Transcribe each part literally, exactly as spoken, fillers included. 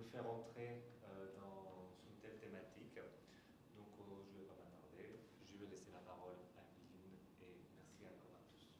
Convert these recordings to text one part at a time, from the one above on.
faire entrer euh, dans une telle thématique. Donc euh, je ne vais pas m'attarder, je vais laisser la parole à Emeline et merci encore à tous.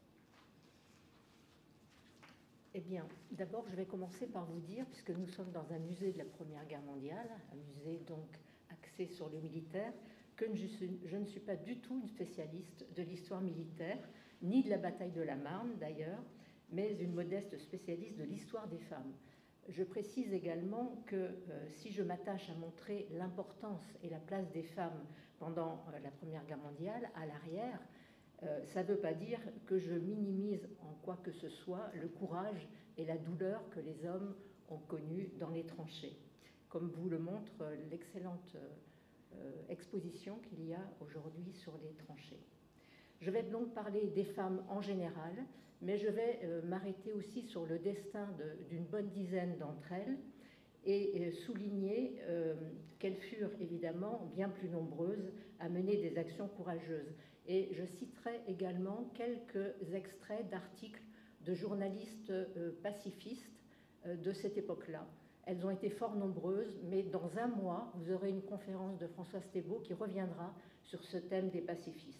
Eh bien, d'abord, je vais commencer par vous dire, puisque nous sommes dans un musée de la Première Guerre mondiale, un musée donc axé sur le militaire, que je, suis, je ne suis pas du tout une spécialiste de l'histoire militaire, ni de la bataille de la Marne d'ailleurs, mais une modeste spécialiste de l'histoire des femmes. Je précise également que euh, si je m'attache à montrer l'importance et la place des femmes pendant euh, la Première Guerre mondiale, à l'arrière, euh, ça ne veut pas dire que je minimise en quoi que ce soit le courage et la douleur que les hommes ont connus dans les tranchées, comme vous le montre euh, l'excellente euh, exposition qu'il y a aujourd'hui sur les tranchées. Je vais donc parler des femmes en général, mais je vais euh, m'arrêter aussi sur le destin d'une bonne dizaine d'entre elles et euh, souligner euh, qu'elles furent évidemment bien plus nombreuses à mener des actions courageuses. Et je citerai également quelques extraits d'articles de journalistes euh, pacifistes euh, de cette époque-là. Elles ont été fort nombreuses, mais dans un mois, vous aurez une conférence de Françoise Thébault qui reviendra sur ce thème des pacifistes.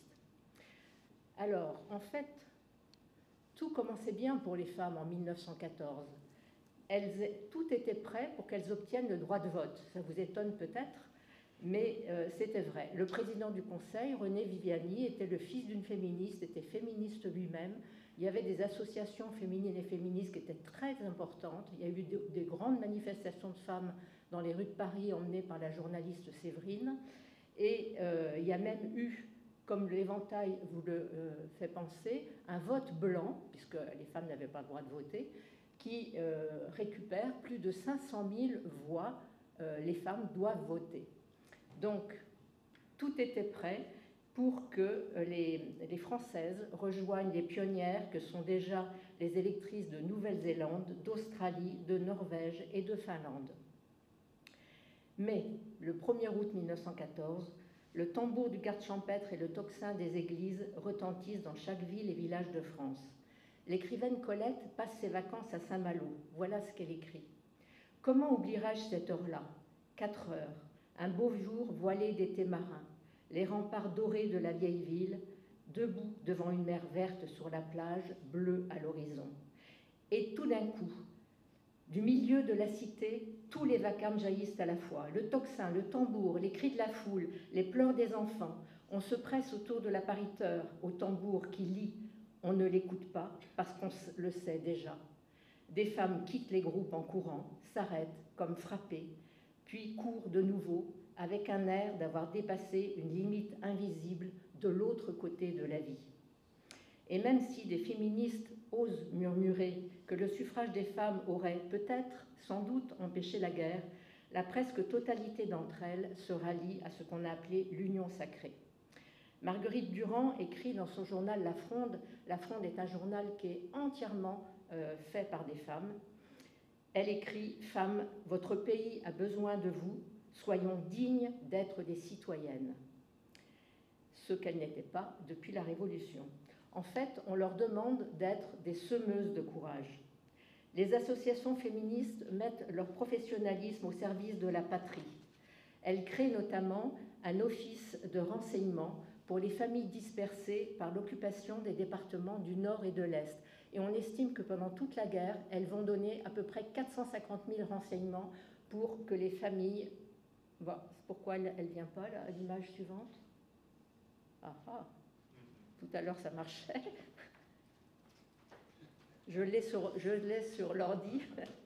Alors, en fait, tout commençait bien pour les femmes en mille neuf cent quatorze. Elles, tout était prêt pour qu'elles obtiennent le droit de vote. Ça vous étonne peut-être, mais euh, c'était vrai. Le président du Conseil, René Viviani, était le fils d'une féministe, était féministe lui-même. Il y avait des associations féminines et féministes qui étaient très importantes. Il y a eu de, des grandes manifestations de femmes dans les rues de Paris emmenées par la journaliste Séverine. Et euh, il y a même eu, comme l'éventail vous le euh, fait penser, un vote blanc, puisque les femmes n'avaient pas le droit de voter, qui euh, récupère plus de cinq cent mille voix. Euh, les femmes doivent voter. Donc, tout était prêt pour que les, les Françaises rejoignent les pionnières que sont déjà les électrices de Nouvelle-Zélande, d'Australie, de Norvège et de Finlande. Mais, le premier août mille neuf cent quatorze, le tambour du garde champêtre et le tocsin des églises retentissent dans chaque ville et village de France. L'écrivaine Colette passe ses vacances à Saint-Malo. Voilà ce qu'elle écrit. « Comment oublierai-je cette heure-là ? Quatre heures, un beau jour voilé d'été marin, les remparts dorés de la vieille ville, debout devant une mer verte sur la plage, bleue à l'horizon. Et tout d'un coup, du milieu de la cité, tous les vacarmes jaillissent à la fois. Le tocsin, le tambour, les cris de la foule, les pleurs des enfants. On se presse autour de l'appariteur, au tambour qui lit. On ne l'écoute pas parce qu'on le sait déjà. Des femmes quittent les groupes en courant, s'arrêtent comme frappées, puis courent de nouveau avec un air d'avoir dépassé une limite invisible de l'autre côté de la vie. Et même si des féministes osent murmurer que le suffrage des femmes aurait peut-être, sans doute, empêché la guerre, la presque totalité d'entre elles se rallie à ce qu'on a appelé l'union sacrée. Marguerite Durand écrit dans son journal La Fronde, La Fronde est un journal qui est entièrement euh, fait par des femmes. Elle écrit « Femmes, votre pays a besoin de vous, soyons dignes d'être des citoyennes », ce qu'elles n'étaient pas depuis la Révolution. En fait, on leur demande d'être des semeuses de courage. Les associations féministes mettent leur professionnalisme au service de la patrie. Elles créent notamment un office de renseignement pour les familles dispersées par l'occupation des départements du Nord et de l'Est. Et on estime que pendant toute la guerre, elles vont donner à peu près quatre cent cinquante mille renseignements pour que les familles... Bon, pourquoi elle ne vient pas, là, à l'image suivante? Ah ah, tout à l'heure ça marchait. Je l'ai sur, je l'ai sur l'ordi.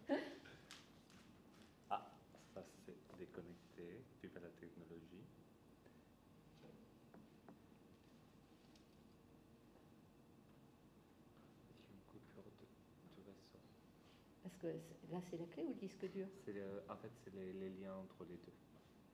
Ah, ça s'est déconnecté, vive la technologie. Une coupure de, du réseau. Parce que là c'est la clé ou le disque dur? C'est le, en fait, c'est les, les liens entre les deux.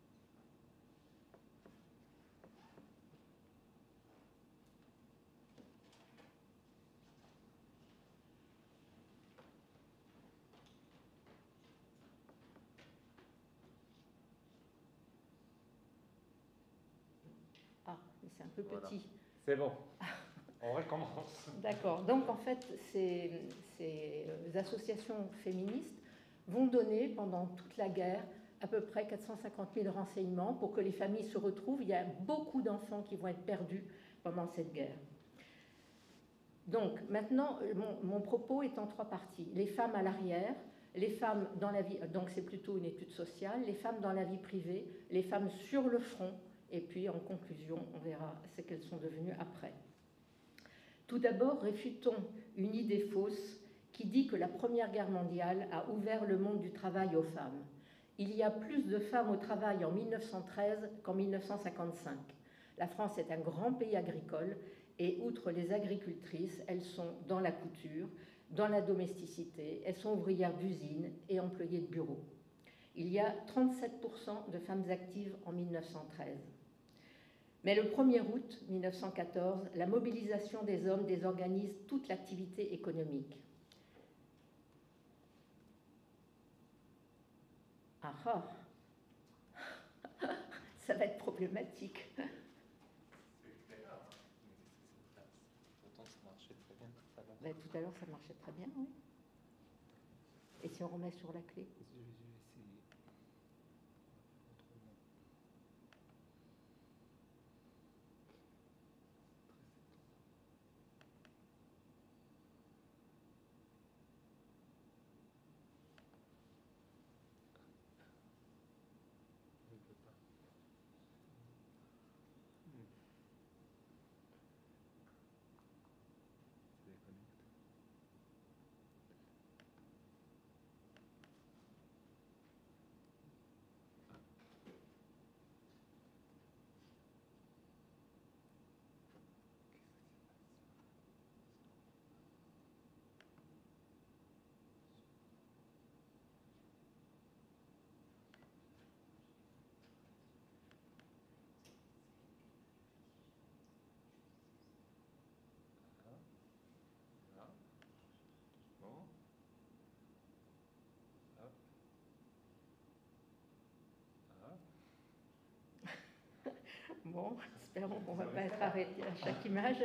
Ah, mais c'est un peu Voilà. petit. C'est bon. On recommence. D'accord. Donc, en fait, ces, ces associations féministes vont donner pendant toute la guerre à peu près quatre cent cinquante mille renseignements pour que les familles se retrouvent. Il y a beaucoup d'enfants qui vont être perdus pendant cette guerre. Donc maintenant, mon, mon propos est en trois parties. Les femmes à l'arrière, les femmes dans la vie, donc c'est plutôt une étude sociale, les femmes dans la vie privée, les femmes sur le front, et puis en conclusion, on verra ce qu'elles sont devenues après. Tout d'abord, réfutons une idée fausse qui dit que la Première Guerre mondiale a ouvert le monde du travail aux femmes. Il y a plus de femmes au travail en mille neuf cent treize qu'en mille neuf cent cinquante-cinq. La France est un grand pays agricole et outre les agricultrices, elles sont dans la couture, dans la domesticité, elles sont ouvrières d'usine et employées de bureau. Il y a trente-sept pour cent de femmes actives en mille neuf cent treize. Mais le premier août mille neuf cent quatorze, la mobilisation des hommes désorganise toute l'activité économique. Ah ah, ça va être problématique. Pourtant, ça marchait très bien tout à l'heure. Ben, tout à l'heure, ça marchait très bien, oui. Et si on remet sur la clé? Bon, espérons qu'on ne va pas être arrêté à chaque image.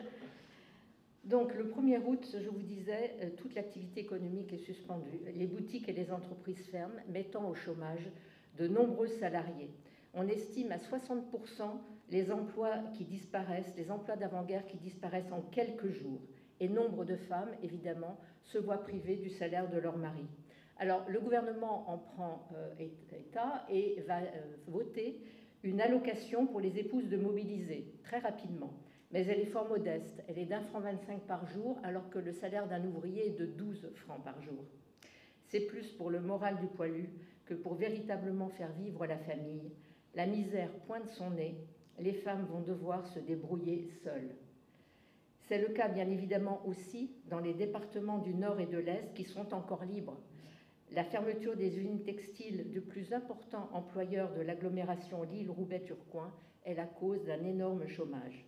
Donc, le premier août, je vous disais, toute l'activité économique est suspendue. Les boutiques et les entreprises ferment, mettant au chômage de nombreux salariés. On estime à soixante pour cent les emplois qui disparaissent, les emplois d'avant-guerre qui disparaissent en quelques jours. Et nombre de femmes, évidemment, se voient privées du salaire de leur mari. Alors, le gouvernement en prend euh, état et va euh, voter une allocation pour les épouses de mobilisés, très rapidement. Mais elle est fort modeste, elle est d'un franc vingt-cinq par jour, alors que le salaire d'un ouvrier est de douze francs par jour. C'est plus pour le moral du poilu que pour véritablement faire vivre la famille. La misère pointe son nez, les femmes vont devoir se débrouiller seules. C'est le cas bien évidemment aussi dans les départements du Nord et de l'Est qui sont encore libres. La fermeture des usines textiles du plus important employeur de l'agglomération Lille-Roubaix-Tourcoing est la cause d'un énorme chômage.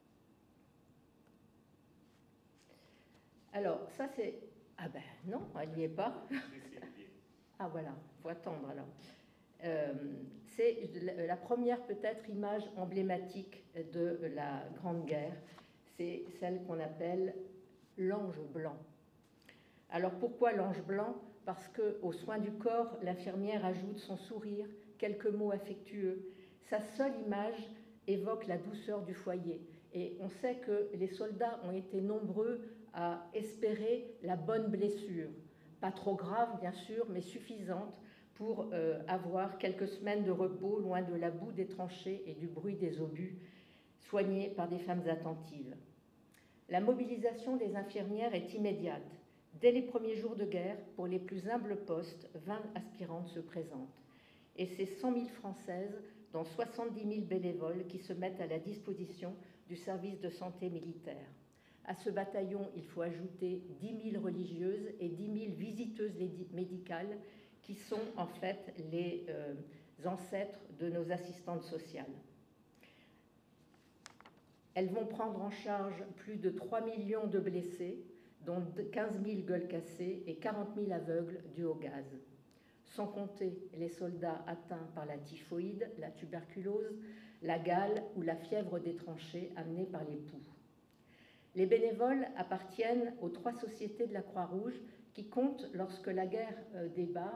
Alors, ça c'est... Ah ben non, elle n'y est pas. Ah voilà, il faut attendre alors. Euh, c'est la première peut-être image emblématique de la Grande Guerre. C'est celle qu'on appelle l'ange blanc. Alors pourquoi l'ange blanc ? Parce qu'aux soins du corps, l'infirmière ajoute son sourire, quelques mots affectueux. Sa seule image évoque la douceur du foyer. Et on sait que les soldats ont été nombreux à espérer la bonne blessure. Pas trop grave, bien sûr, mais suffisante pour euh, avoir quelques semaines de repos loin de la boue des tranchées et du bruit des obus, soignés par des femmes attentives. La mobilisation des infirmières est immédiate. Dès les premiers jours de guerre, pour les plus humbles postes, vingt aspirantes se présentent. Et c'est cent mille Françaises, dont soixante-dix mille bénévoles, qui se mettent à la disposition du service de santé militaire. À ce bataillon, il faut ajouter dix mille religieuses et dix mille visiteuses médicales, qui sont en fait les euh, ancêtres de nos assistantes sociales. Elles vont prendre en charge plus de trois millions de blessés, dont quinze mille gueules cassées et quarante mille aveugles dus au gaz. Sans compter les soldats atteints par la typhoïde, la tuberculose, la gale ou la fièvre des tranchées amenée par les poux. Les bénévoles appartiennent aux trois sociétés de la Croix-Rouge qui comptent, lorsque la guerre débarre,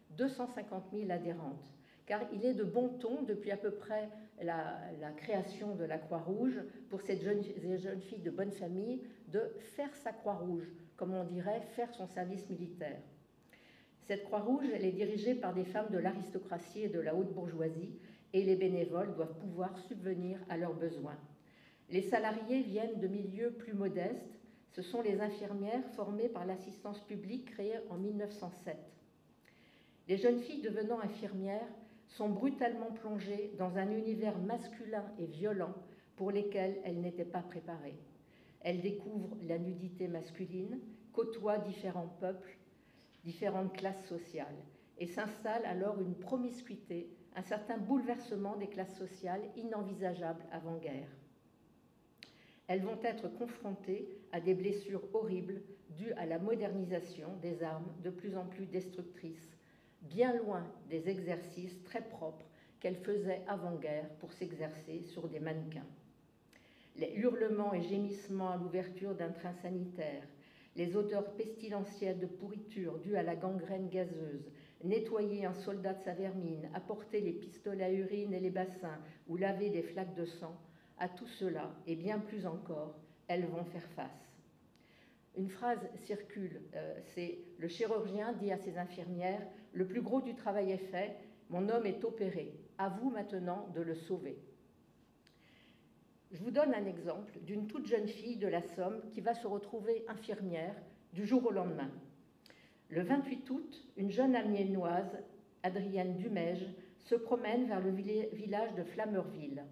deux cent cinquante mille adhérentes, car il est de bon ton, depuis à peu près la, la création de la Croix-Rouge, pour cette jeune, ces jeunes filles de bonne famille, de faire sa Croix-Rouge, comme on dirait, faire son service militaire. Cette Croix-Rouge, elle est dirigée par des femmes de l'aristocratie et de la haute bourgeoisie, et les bénévoles doivent pouvoir subvenir à leurs besoins. Les salariés viennent de milieux plus modestes. Ce sont les infirmières formées par l'assistance publique créée en mille neuf cent sept. Les jeunes filles devenant infirmières sont brutalement plongées dans un univers masculin et violent pour lesquels elles n'étaient pas préparées. Elles découvrent la nudité masculine, côtoient différents peuples, différentes classes sociales, et s'installe alors une promiscuité, un certain bouleversement des classes sociales inenvisageables avant-guerre. Elles vont être confrontées à des blessures horribles dues à la modernisation des armes de plus en plus destructrices, bien loin des exercices très propres qu'elles faisaient avant-guerre pour s'exercer sur des mannequins. Les hurlements et gémissements à l'ouverture d'un train sanitaire, les odeurs pestilentielles de pourriture dues à la gangrène gazeuse, nettoyer un soldat de sa vermine, apporter les pistolets à urine et les bassins ou laver des flaques de sang, à tout cela, et bien plus encore, elles vont faire face. Une phrase circule, euh, c'est le chirurgien dit à ses infirmières « Le plus gros du travail est fait, mon homme est opéré, à vous maintenant de le sauver ». Je vous donne un exemple d'une toute jeune fille de la Somme qui va se retrouver infirmière du jour au lendemain. Le vingt-huit août, une jeune amiénoise, Adrienne Dumège, se promène vers le village de Flamerville.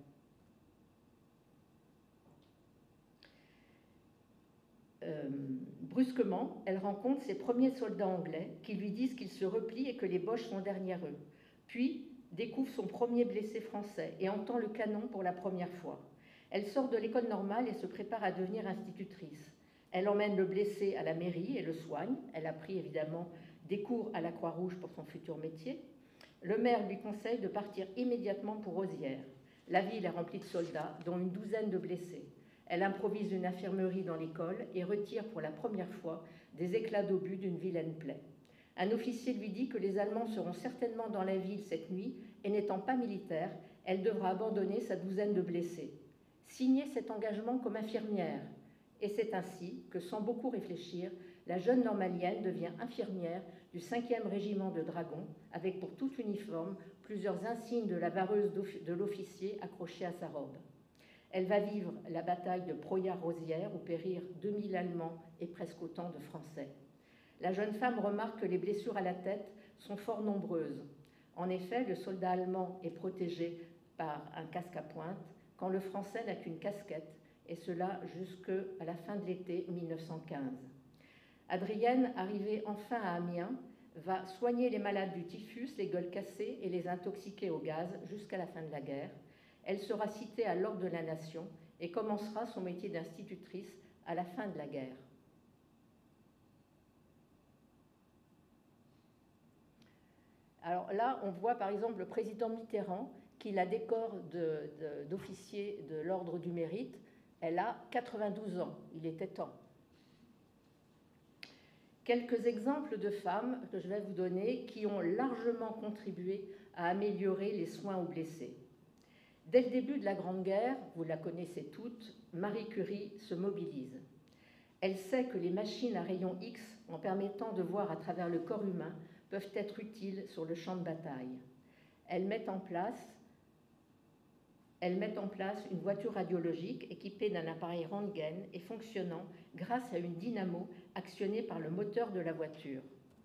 Euh, brusquement, elle rencontre ses premiers soldats anglais qui lui disent qu'ils se replient et que les Boches sont derrière eux. Puis, découvre son premier blessé français et entend le canon pour la première fois. Elle sort de l'école normale et se prépare à devenir institutrice. Elle emmène le blessé à la mairie et le soigne. Elle a pris évidemment des cours à la Croix-Rouge pour son futur métier. Le maire lui conseille de partir immédiatement pour Rosières. La ville est remplie de soldats, dont une douzaine de blessés. Elle improvise une infirmerie dans l'école et retire pour la première fois des éclats d'obus d'une vilaine plaie. Un officier lui dit que les Allemands seront certainement dans la ville cette nuit et n'étant pas militaire, elle devra abandonner sa douzaine de blessés. Signer cet engagement comme infirmière. Et c'est ainsi que, sans beaucoup réfléchir, la jeune normalienne devient infirmière du cinquième régiment de dragons, avec pour tout uniforme plusieurs insignes de la vareuse de l'officier accrochés à sa robe. Elle va vivre la bataille de Proyas-Rosières, où périrent deux mille Allemands et presque autant de Français. La jeune femme remarque que les blessures à la tête sont fort nombreuses. En effet, le soldat allemand est protégé par un casque à pointe, quand le Français n'a qu'une casquette, et cela jusqu'à la fin de l'été mille neuf cent quinze. Adrienne, arrivée enfin à Amiens, va soigner les malades du typhus, les gueules cassées et les intoxiqués au gaz jusqu'à la fin de la guerre. Elle sera citée à l'Ordre de la Nation et commencera son métier d'institutrice à la fin de la guerre. Alors là, on voit par exemple le président Mitterrand qui la décore d'officier de, de, de l'Ordre du Mérite. Elle a quatre-vingt-douze ans, il était temps. Quelques exemples de femmes que je vais vous donner qui ont largement contribué à améliorer les soins aux blessés. Dès le début de la Grande Guerre, vous la connaissez toutes, Marie Curie se mobilise. Elle sait que les machines à rayons X, en permettant de voir à travers le corps humain, peuvent être utiles sur le champ de bataille. Elle met en place, elle met en place une voiture radiologique équipée d'un appareil Röntgen et fonctionnant grâce à une dynamo actionnée par le moteur de la voiture.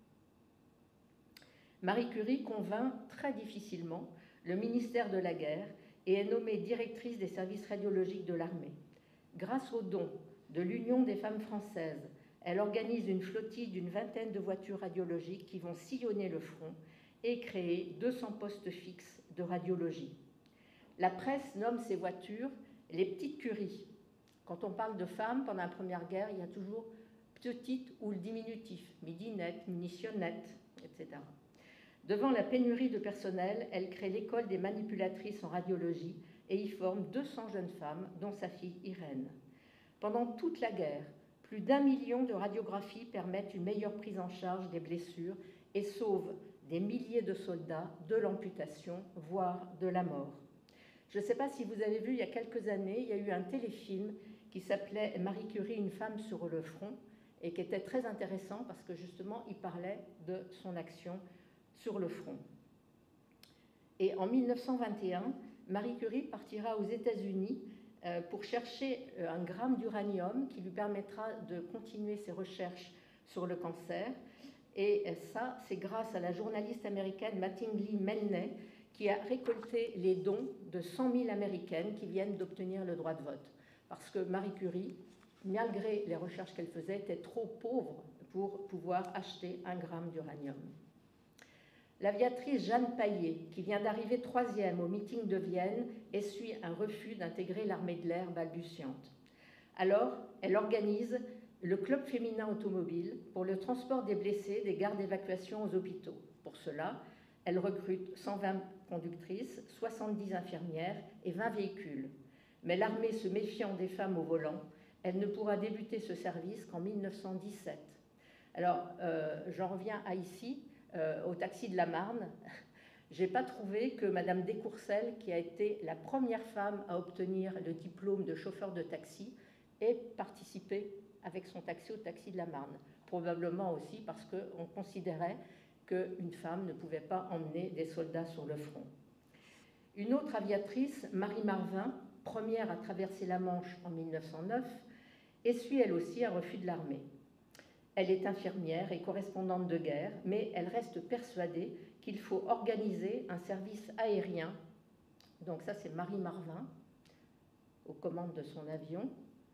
Marie Curie convainc très difficilement le ministère de la Guerre et est nommée directrice des services radiologiques de l'armée. Grâce aux dons de l'Union des femmes françaises, elle organise une flottille d'une vingtaine de voitures radiologiques qui vont sillonner le front et créer deux cents postes fixes de radiologie. La presse nomme ces voitures les petites Curies. Quand on parle de femmes pendant la Première Guerre, il y a toujours petite ou le diminutif, midinette, munitionnette, et cetera. Devant la pénurie de personnel, elle crée l'école des manipulatrices en radiologie et y forme deux cents jeunes femmes, dont sa fille Irène. Pendant toute la guerre, plus d'un million de radiographies permettent une meilleure prise en charge des blessures et sauvent des milliers de soldats de l'amputation, voire de la mort. Je ne sais pas si vous avez vu, il y a quelques années, il y a eu un téléfilm qui s'appelait « Marie Curie, une femme sur le front » et qui était très intéressant parce que justement, il parlait de son action sur le front. Et en mille neuf cent vingt et un, Marie Curie partira aux États-Unis pour chercher un gramme d'uranium qui lui permettra de continuer ses recherches sur le cancer. Et ça, c'est grâce à la journaliste américaine Mattingly Melney qui a récolté les dons de cent mille Américaines qui viennent d'obtenir le droit de vote. Parce que Marie Curie, malgré les recherches qu'elle faisait, était trop pauvre pour pouvoir acheter un gramme d'uranium. L'aviatrice Jeanne Paillet, qui vient d'arriver troisième au meeting de Vienne, essuie un refus d'intégrer l'armée de l'air balbutiante. Alors, elle organise le club féminin automobile pour le transport des blessés des gares d'évacuation aux hôpitaux. Pour cela, elle recrute cent vingt conductrices, soixante-dix infirmières et vingt véhicules. Mais l'armée se méfiant des femmes au volant, elle ne pourra débuter ce service qu'en mille neuf cent dix-sept. Alors, euh, j'en reviens à ici, euh, au taxi de la Marne. Je n'ai pas trouvé que Madame Descourcelles, qui a été la première femme à obtenir le diplôme de chauffeur de taxi, ait participé avec son taxi au taxi de la Marne. Probablement aussi parce qu'on considérait qu'une femme ne pouvait pas emmener des soldats sur le front. Une autre aviatrice, Marie Marvin, première à traverser la Manche en mille neuf cent neuf, essuie elle aussi un refus de l'armée. Elle est infirmière et correspondante de guerre, mais elle reste persuadée qu'il faut organiser un service aérien. Donc ça, c'est Marie Marvin, aux commandes de son avion.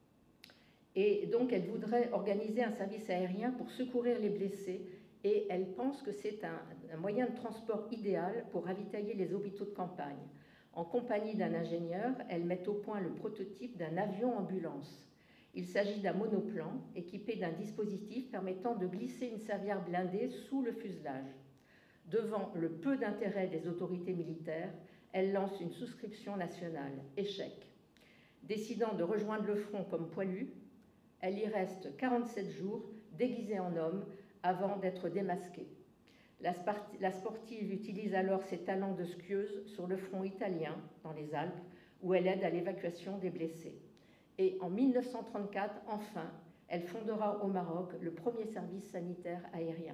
Et donc, elle voudrait organiser un service aérien pour secourir les blessés, et elle pense que c'est un, un moyen de transport idéal pour ravitailler les hôpitaux de campagne. En compagnie d'un ingénieur, elle met au point le prototype d'un avion-ambulance. Il s'agit d'un monoplan équipé d'un dispositif permettant de glisser une servière blindée sous le fuselage. Devant le peu d'intérêt des autorités militaires, elle lance une souscription nationale. Échec. Décidant de rejoindre le front comme poilue, elle y reste quarante-sept jours, déguisée en homme, avant d'être démasquée. La, la sportive utilise alors ses talents de skieuse sur le front italien, dans les Alpes, où elle aide à l'évacuation des blessés. Et en mille neuf cent trente-quatre, enfin, elle fondera au Maroc le premier service sanitaire aérien.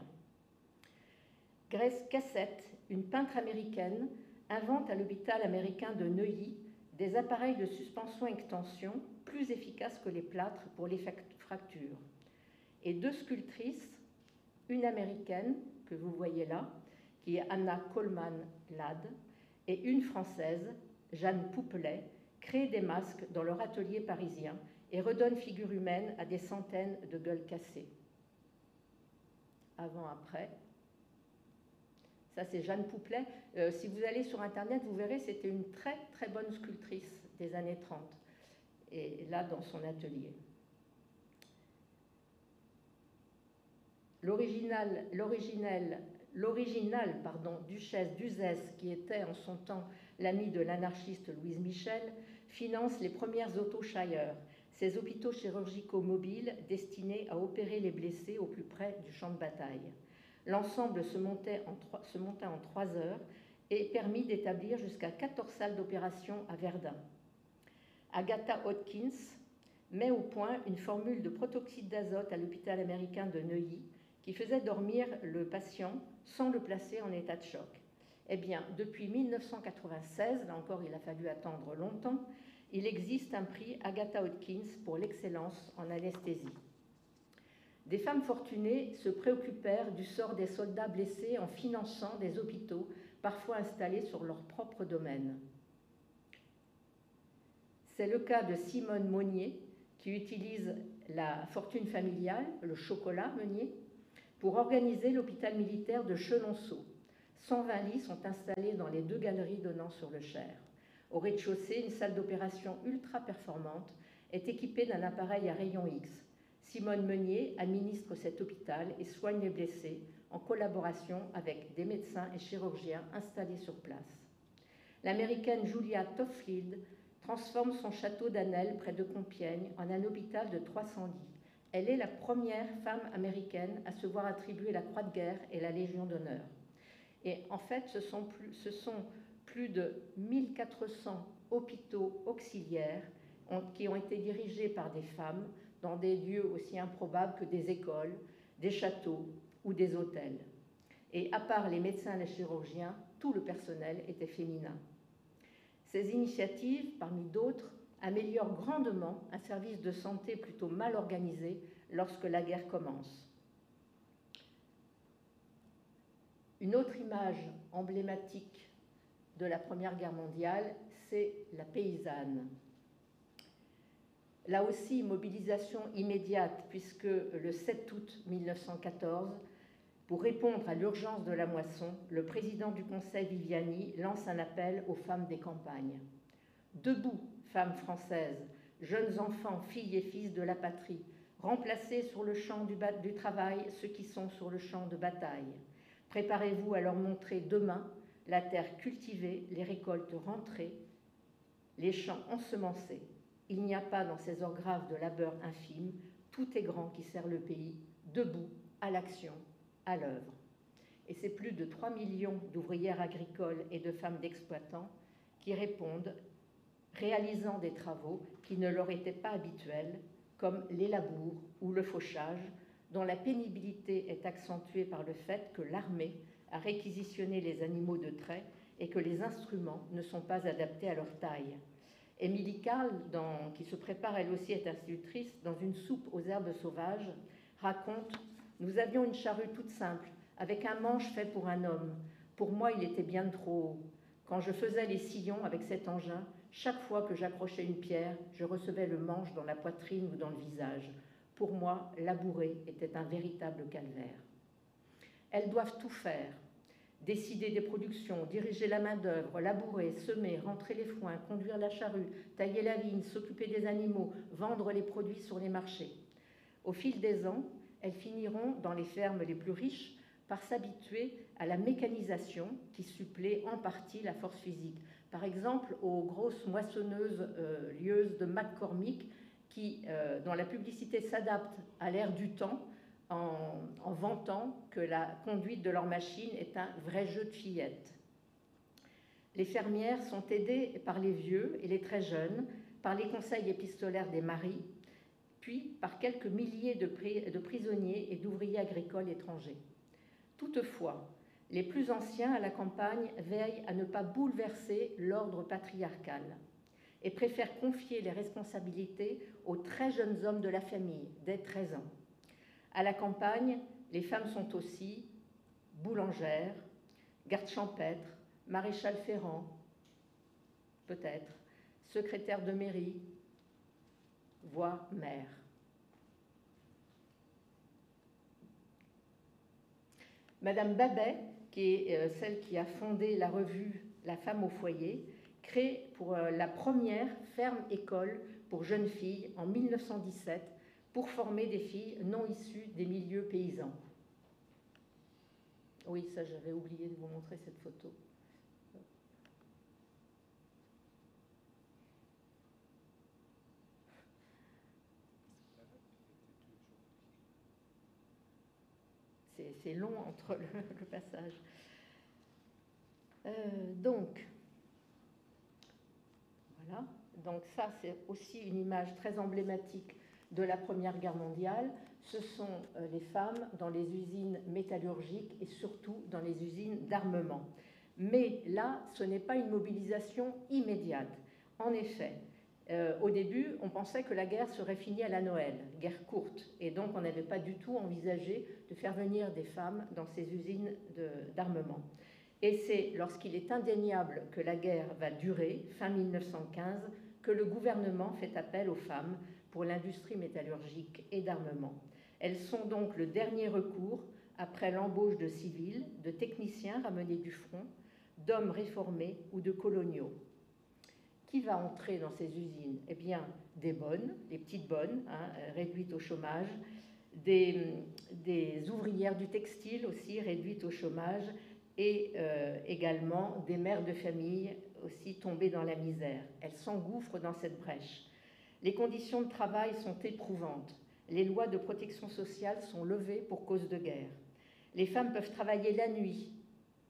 Grace Cassett, une peintre américaine, invente à l'hôpital américain de Neuilly des appareils de suspension-extension plus efficaces que les plâtres pour les fractures. Et deux sculptrices, une américaine, que vous voyez là, qui est Anna Coleman-Ladd, et une française, Jeanne Poupelet, créent des masques dans leur atelier parisien et redonnent figure humaine à des centaines de gueules cassées. Avant-après. Ça, c'est Jeanne Poupelet. Euh, si vous allez sur Internet, vous verrez, c'était une très, très bonne sculptrice des années trente. Et là, dans son atelier. L'original, l'original, l'original, pardon, duchesse d'Uzès, qui était en son temps l'amie de l'anarchiste Louise Michel, finance les premières autoshires, ces hôpitaux chirurgicaux mobiles destinés à opérer les blessés au plus près du champ de bataille. L'ensemble se montait en trois, se montait en trois heures et permit d'établir jusqu'à quatorze salles d'opération à Verdun. Agatha Hopkins met au point une formule de protoxyde d'azote à l'hôpital américain de Neuilly qui faisait dormir le patient sans le placer en état de choc. Eh bien, depuis mille neuf cent quatre-vingt-seize, là encore il a fallu attendre longtemps, il existe un prix Agatha Hopkins pour l'excellence en anesthésie. Des femmes fortunées se préoccupèrent du sort des soldats blessés en finançant des hôpitaux, parfois installés sur leur propre domaine. C'est le cas de Simone Monnier, qui utilise la fortune familiale, le chocolat Meunier, pour organiser l'hôpital militaire de Chenonceau. cent vingt lits sont installés dans les deux galeries donnant sur le Cher. Au rez-de-chaussée, une salle d'opération ultra performante est équipée d'un appareil à rayon X. Simone Meunier administre cet hôpital et soigne les blessés en collaboration avec des médecins et chirurgiens installés sur place. L'américaine Julia Toffield transforme son château d'Anel près de Compiègne en un hôpital de trois cents lits. Elle est la première femme américaine à se voir attribuer la Croix de guerre et la Légion d'honneur. Et en fait, ce sont plus, ce sont plus de mille quatre cents hôpitaux auxiliaires ont, qui ont été dirigés par des femmes dans des lieux aussi improbables que des écoles, des châteaux ou des hôtels. Et à part les médecins et les chirurgiens, tout le personnel était féminin. Ces initiatives, parmi d'autres, améliorent grandement un service de santé plutôt mal organisé lorsque la guerre commence. Une autre image emblématique de la Première Guerre mondiale, c'est la paysanne. Là aussi, mobilisation immédiate, puisque le sept août mille neuf cent quatorze, pour répondre à l'urgence de la moisson, le président du Conseil, Viviani, lance un appel aux femmes des campagnes. Debout, femmes françaises, jeunes enfants, filles et fils de la patrie, remplacez sur le champ du, du travail ceux qui sont sur le champ de bataille. Préparez-vous à leur montrer demain la terre cultivée, les récoltes rentrées, les champs ensemencés. Il n'y a pas dans ces heures graves de labeur infime, tout est grand qui sert le pays, debout, à l'action, à l'œuvre. Et c'est plus de trois millions d'ouvrières agricoles et de femmes d'exploitants qui répondent, réalisant des travaux qui ne leur étaient pas habituels, comme les labours ou le fauchage, dont la pénibilité est accentuée par le fait que l'armée a réquisitionné les animaux de trait et que les instruments ne sont pas adaptés à leur taille. Émilie Carle, dans, qui se prépare elle aussi à être institutrice, dans une soupe aux herbes sauvages, raconte « Nous avions une charrue toute simple, avec un manche fait pour un homme. Pour moi, il était bien trop haut. Quand je faisais les sillons avec cet engin, chaque fois que j'accrochais une pierre, je recevais le manche dans la poitrine ou dans le visage. Pour moi, labourer était un véritable calvaire. » Elles doivent tout faire. Décider des productions, diriger la main-d'œuvre, labourer, semer, rentrer les foins, conduire la charrue, tailler la vigne, s'occuper des animaux, vendre les produits sur les marchés. Au fil des ans, elles finiront, dans les fermes les plus riches, par s'habituer à la mécanisation qui supplée en partie la force physique. Par exemple, aux grosses moissonneuses euh, lieuses de McCormick, qui, euh, dont la publicité s'adapte à l'ère du temps, En, en vantant que la conduite de leur machine est un vrai jeu de fillettes. Les fermières sont aidées par les vieux et les très jeunes, par les conseils épistolaires des maris, puis par quelques milliers de, pri- de prisonniers et d'ouvriers agricoles étrangers. Toutefois, les plus anciens à la campagne veillent à ne pas bouleverser l'ordre patriarcal et préfèrent confier les responsabilités aux très jeunes hommes de la famille, dès treize ans. À la campagne, les femmes sont aussi boulangères, gardes champêtres, maréchal ferrant, peut-être, secrétaire de mairie, voire mère. Madame Babet, qui est celle qui a fondé la revue La femme au foyer, crée pour la première ferme-école pour jeunes filles en mille neuf cent dix-sept pour former des filles non issues des milieux paysans. Oui, ça j'avais oublié de vous montrer cette photo. C'est long entre le, le passage. Euh, donc, voilà. Donc ça, c'est aussi une image très emblématique de la Première Guerre mondiale. Ce sont euh, les femmes dans les usines métallurgiques et surtout dans les usines d'armement. Mais là, ce n'est pas une mobilisation immédiate. En effet, euh, au début, on pensait que la guerre serait finie à la Noël, guerre courte, et donc on n'avait pas du tout envisagé de faire venir des femmes dans ces usines d'armement. Et c'est lorsqu'il est indéniable que la guerre va durer, fin mille neuf cent quinze, que le gouvernement fait appel aux femmes pour l'industrie métallurgique et d'armement. Elles sont donc le dernier recours après l'embauche de civils, de techniciens ramenés du front, d'hommes réformés ou de coloniaux. Qui va entrer dans ces usines? Eh bien, des bonnes, des petites bonnes, hein, réduites au chômage, des, des ouvrières du textile aussi réduites au chômage, et euh, également des mères de famille aussi tombées dans la misère. Elles s'engouffrent dans cette brèche. Les conditions de travail sont éprouvantes. Les lois de protection sociale sont levées pour cause de guerre. Les femmes peuvent travailler la nuit,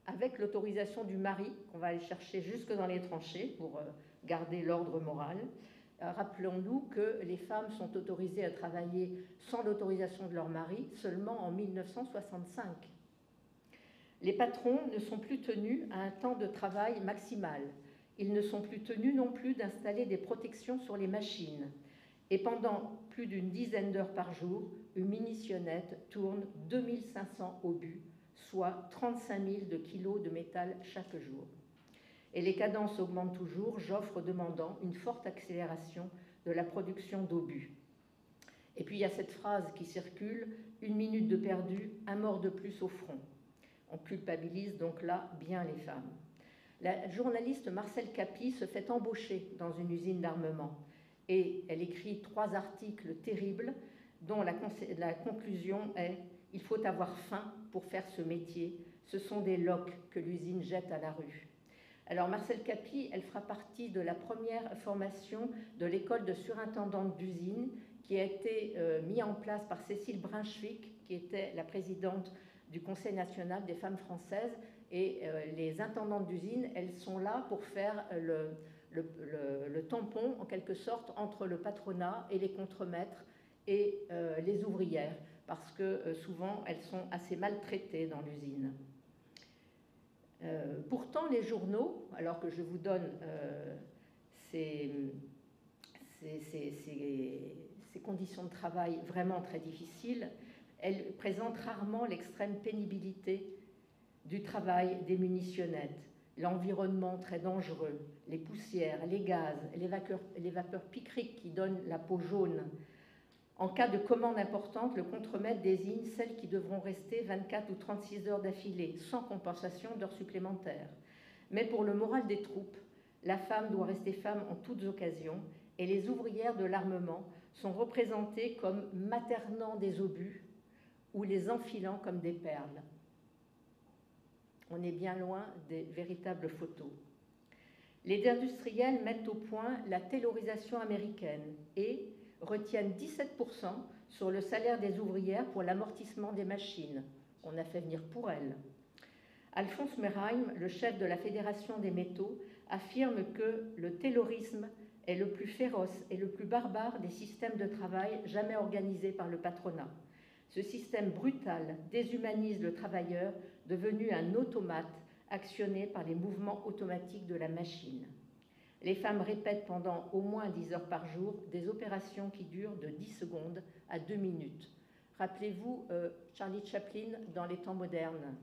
avec l'autorisation du mari, qu'on va aller chercher jusque dans les tranchées pour garder l'ordre moral. Rappelons-nous que les femmes sont autorisées à travailler sans l'autorisation de leur mari seulement en mille neuf cent soixante-cinq. Les patrons ne sont plus tenus à un temps de travail maximal. Ils ne sont plus tenus non plus d'installer des protections sur les machines. Et pendant plus d'une dizaine d'heures par jour, une munitionnette tourne deux mille cinq cents obus, soit trente-cinq mille de kilos de métal chaque jour. Et les cadences augmentent toujours, Joffre demandant une forte accélération de la production d'obus. Et puis il y a cette phrase qui circule, une minute de perdu, un mort de plus au front. On culpabilise donc là bien les femmes. La journaliste Marcel Capy se fait embaucher dans une usine d'armement et elle écrit trois articles terribles dont la, la conclusion est « Il faut avoir faim pour faire ce métier, ce sont des loques que l'usine jette à la rue ». Alors Marcel Capy, elle fera partie de la première formation de l'école de surintendante d'usine qui a été euh, mise en place par Cécile Brunswick, qui était la présidente du Conseil national des femmes françaises. Et euh, les intendantes d'usine, elles sont là pour faire le, le, le, le tampon, en quelque sorte, entre le patronat et les contremaîtres et euh, les ouvrières, parce que euh, souvent, elles sont assez maltraitées dans l'usine. Euh, pourtant, les journaux, alors que je vous donne euh, ces, ces, ces, ces, ces conditions de travail vraiment très difficiles, elles présentent rarement l'extrême pénibilité du travail des munitionnettes, l'environnement très dangereux, les poussières, les gaz, les vapeurs, les vapeurs picriques qui donnent la peau jaune. En cas de commande importante, le contremaître désigne celles qui devront rester vingt-quatre ou trente-six heures d'affilée, sans compensation d'heures supplémentaires. Mais pour le moral des troupes, la femme doit rester femme en toutes occasions, et les ouvrières de l'armement sont représentées comme maternant des obus ou les enfilant comme des perles. On est bien loin des véritables photos. Les industriels mettent au point la taylorisation américaine et retiennent dix-sept pour cent sur le salaire des ouvrières pour l'amortissement des machines qu'on a fait venir pour elles. Alphonse Merheim, le chef de la Fédération des métaux, affirme que le taylorisme est le plus féroce et le plus barbare des systèmes de travail jamais organisés par le patronat. Ce système brutal déshumanise le travailleur, devenu un automate actionné par les mouvements automatiques de la machine. Les femmes répètent pendant au moins dix heures par jour des opérations qui durent de dix secondes à deux minutes. Rappelez-vous euh, Charlie Chaplin dans les temps modernes.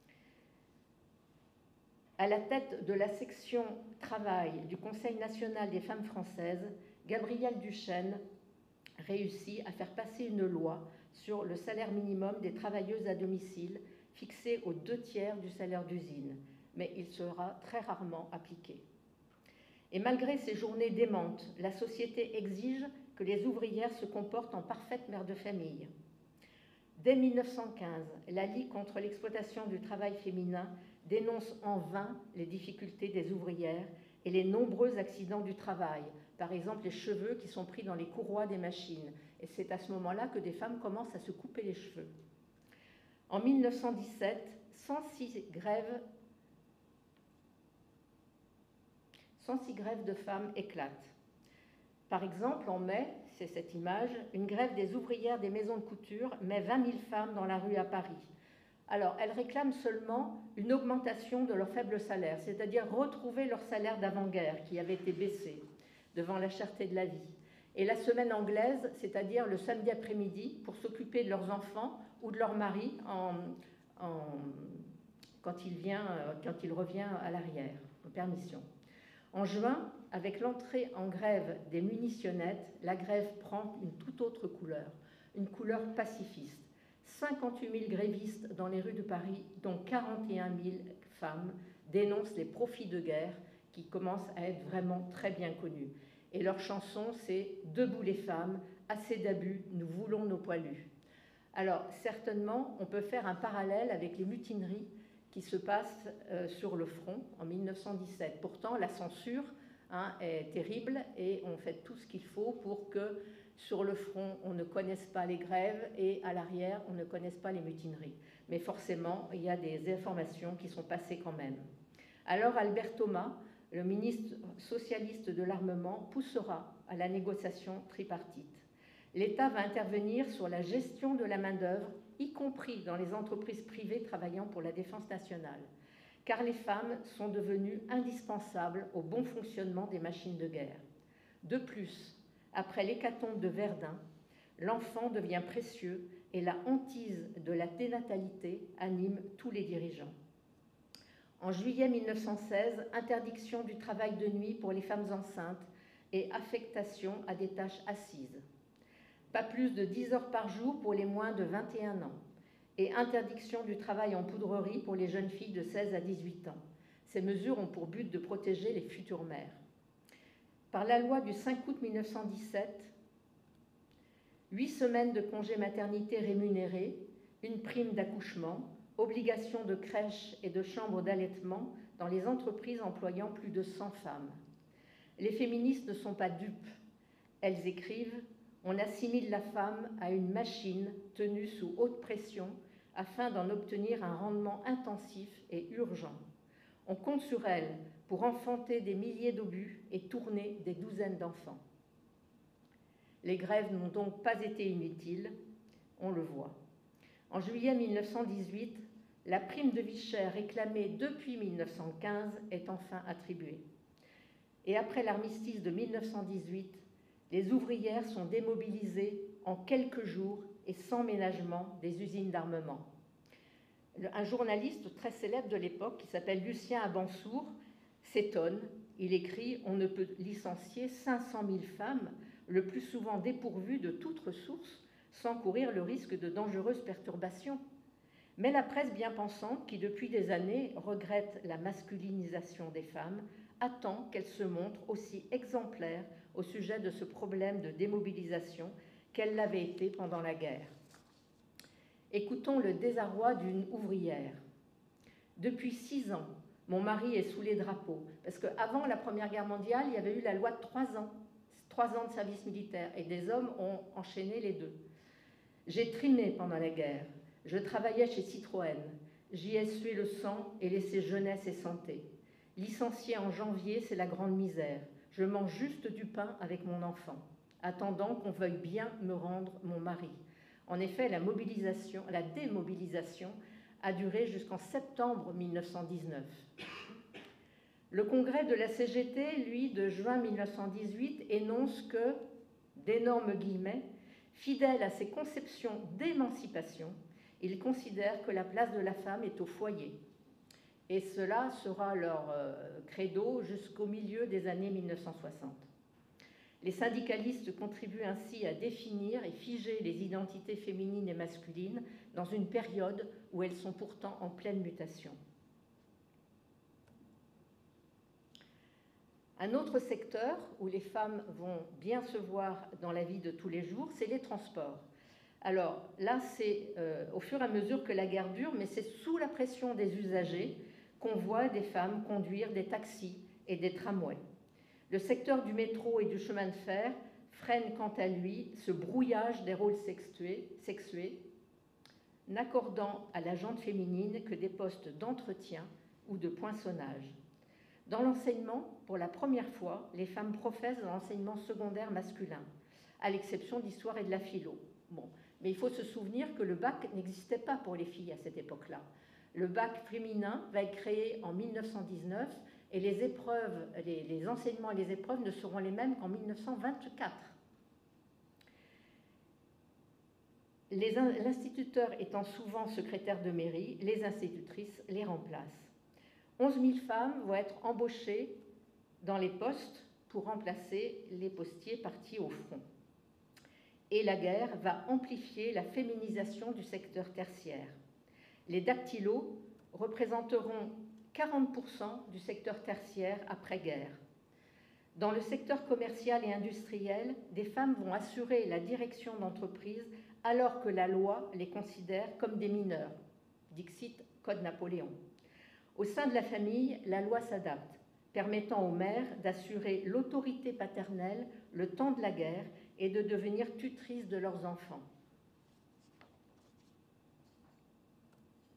À la tête de la section travail du Conseil national des femmes françaises, Gabrielle Duchesne réussit à faire passer une loi sur le salaire minimum des travailleuses à domicile, fixé aux deux tiers du salaire d'usine, mais il sera très rarement appliqué. Et malgré ces journées démentes, la société exige que les ouvrières se comportent en parfaite mère de famille. Dès mille neuf cent quinze, la Ligue contre l'exploitation du travail féminin dénonce en vain les difficultés des ouvrières et les nombreux accidents du travail, par exemple les cheveux qui sont pris dans les courroies des machines. Et c'est à ce moment-là que des femmes commencent à se couper les cheveux. En mille neuf cent dix-sept, cent six grèves, cent six grèves de femmes éclatent. Par exemple, en mai, c'est cette image, une grève des ouvrières des maisons de couture met vingt mille femmes dans la rue à Paris. Alors, elles réclament seulement une augmentation de leur faible salaire, c'est-à-dire retrouver leur salaire d'avant-guerre qui avait été baissé devant la cherté de la vie. Et la semaine anglaise, c'est-à-dire le samedi après-midi, pour s'occuper de leurs enfants ou de leur mari en, en, quand, il vient, quand il revient à l'arrière, en permission. En juin, avec l'entrée en grève des munitionnettes, la grève prend une toute autre couleur, une couleur pacifiste. cinquante-huit mille grévistes dans les rues de Paris, dont quarante et un mille femmes, dénoncent les profits de guerre qui commencent à être vraiment très bien connus. Et leur chanson, c'est « Debout les femmes, assez d'abus, nous voulons nos poilus ». Alors, certainement, on peut faire un parallèle avec les mutineries qui se passent euh, sur le front en mille neuf cent dix-sept. Pourtant, la censure hein, est terrible et on fait tout ce qu'il faut pour que sur le front, on ne connaisse pas les grèves et à l'arrière, on ne connaisse pas les mutineries. mais forcément, il y a des informations qui sont passées quand même. Alors Albert Thomas, le ministre socialiste de l'Armement, poussera à la négociation tripartite. L'État va intervenir sur la gestion de la main-d'œuvre, y compris dans les entreprises privées travaillant pour la défense nationale, car les femmes sont devenues indispensables au bon fonctionnement des machines de guerre. De plus, après l'hécatombe de Verdun, l'enfant devient précieux et la hantise de la dénatalité anime tous les dirigeants. En juillet mille neuf cent seize, interdiction du travail de nuit pour les femmes enceintes et affectation à des tâches assises. Pas plus de dix heures par jour pour les moins de vingt et un ans et interdiction du travail en poudrerie pour les jeunes filles de seize à dix-huit ans. Ces mesures ont pour but de protéger les futures mères. Par la loi du cinq août mille neuf cent dix-sept, huit semaines de congé maternité rémunérés, une prime d'accouchement, obligation de crèche et de chambre d'allaitement dans les entreprises employant plus de cent femmes. Les féministes ne sont pas dupes. Elles écrivent « On assimile la femme à une machine tenue sous haute pression afin d'en obtenir un rendement intensif et urgent. On compte sur elle pour enfanter des milliers d'obus et tourner des douzaines d'enfants. » Les grèves n'ont donc pas été inutiles, on le voit. En juillet mille neuf cent dix-huit, la prime de vie chère réclamée depuis mille neuf cent quinze est enfin attribuée. Et après l'armistice de mille neuf cent dix-huit, les ouvrières sont démobilisées en quelques jours et sans ménagement des usines d'armement. Un journaliste très célèbre de l'époque, qui s'appelle Lucien Abansour, s'étonne. Il écrit « On ne peut licencier cinq cent mille femmes, le plus souvent dépourvues de toute ressource, sans courir le risque de dangereuses perturbations. » Mais la presse bien pensante, qui depuis des années regrette la masculinisation des femmes, attend qu'elles se montrent aussi exemplaires au sujet de ce problème de démobilisation qu'elle l'avait été pendant la guerre. Écoutons le désarroi d'une ouvrière. « Depuis six ans, mon mari est sous les drapeaux, parce qu'avant la Première Guerre mondiale, il y avait eu la loi de trois ans, trois ans de service militaire, et des hommes ont enchaîné les deux. J'ai trimé pendant la guerre, je travaillais chez Citroën, j'y ai sué le sang et laissé jeunesse et santé. Licencié en janvier, c'est la grande misère. Je mange juste du pain avec mon enfant, attendant qu'on veuille bien me rendre mon mari. En effet, la mobilisation, la démobilisation a duré jusqu'en septembre mille neuf cent dix-neuf. Le congrès de la C G T, lui, de juin mille neuf cent dix-huit, énonce que, d'énormes guillemets, fidèle à ses conceptions d'émancipation, il considère que la place de la femme est au foyer. Et cela sera leur euh, credo jusqu'au milieu des années mille neuf cent soixante. Les syndicalistes contribuent ainsi à définir et figer les identités féminines et masculines dans une période où elles sont pourtant en pleine mutation. Un autre secteur où les femmes vont bien se voir dans la vie de tous les jours, c'est les transports. Alors là, c'est euh, au fur et à mesure que la guerre dure, mais c'est sous la pression des usagers qu'on voit des femmes conduire des taxis et des tramways. Le secteur du métro et du chemin de fer freine quant à lui ce brouillage des rôles sexués, sexués n'accordant à la gente féminine que des postes d'entretien ou de poinçonnage. Dans l'enseignement, pour la première fois, les femmes professent dans l'enseignement secondaire masculin, à l'exception d'histoire et de la philo. Bon, mais il faut se souvenir que le bac n'existait pas pour les filles à cette époque-là. Le bac féminin va être créé en mille neuf cent dix-neuf et les épreuves, les, les enseignements et les épreuves ne seront les mêmes qu'en mille neuf cent vingt-quatre. L'instituteur étant souvent secrétaire de mairie, les institutrices les remplacent. onze mille femmes vont être embauchées dans les postes pour remplacer les postiers partis au front. Et la guerre va amplifier la féminisation du secteur tertiaire. Les dactylos représenteront quarante pour cent du secteur tertiaire après-guerre. Dans le secteur commercial et industriel, des femmes vont assurer la direction d'entreprise alors que la loi les considère comme des mineurs. Dixit Code Napoléon. Au sein de la famille, la loi s'adapte, permettant aux mères d'assurer l'autorité paternelle le temps de la guerre et de devenir tutrices de leurs enfants.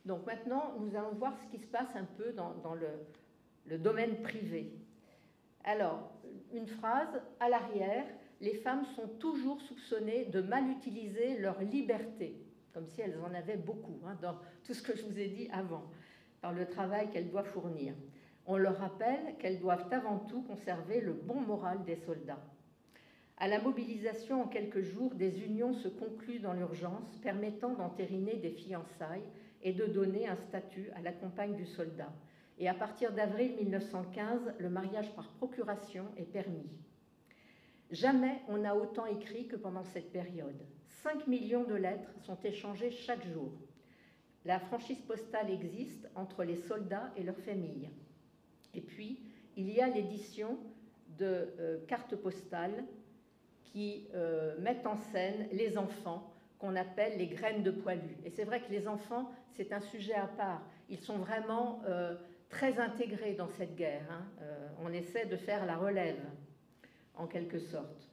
Donc maintenant, nous allons voir ce qui se passe un peu dans, dans le, le domaine privé. Alors, une phrase, à l'arrière, les femmes sont toujours soupçonnées de mal utiliser leur liberté, comme si elles en avaient beaucoup, hein, dans tout ce que je vous ai dit avant, par le travail qu'elles doivent fournir. On leur rappelle qu'elles doivent avant tout conserver le bon moral des soldats. À la mobilisation en quelques jours, des unions se concluent dans l'urgence, permettant d'entériner des fiançailles et de donner un statut à la compagne du soldat. Et à partir d'avril mille neuf cent quinze, le mariage par procuration est permis. Jamais on n'a autant écrit que pendant cette période. cinq millions de lettres sont échangées chaque jour. La franchise postale existe entre les soldats et leurs familles. Et puis, il y a l'édition de euh, cartes postales qui euh, mettent en scène les enfants qu'on appelle les graines de poilus. Et c'est vrai que les enfants, c'est un sujet à part. Ils sont vraiment euh, très intégrés dans cette guerre. Hein. Euh, on essaie de faire la relève, en quelque sorte.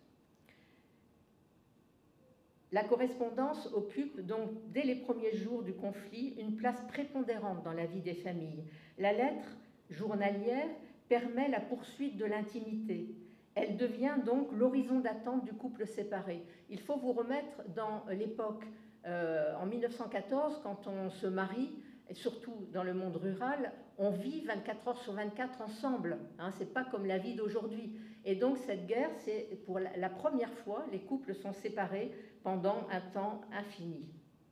La correspondance occupe donc, dès les premiers jours du conflit, une place prépondérante dans la vie des familles. La lettre journalière permet la poursuite de l'intimité. Elle devient donc l'horizon d'attente du couple séparé. Il faut vous remettre dans l'époque, euh, en mille neuf cent quatorze, quand on se marie, et surtout dans le monde rural, on vit vingt-quatre heures sur vingt-quatre ensemble. Hein, c'est pas comme la vie d'aujourd'hui. Et donc cette guerre, c'est pour la, la première fois, les couples sont séparés pendant un temps infini.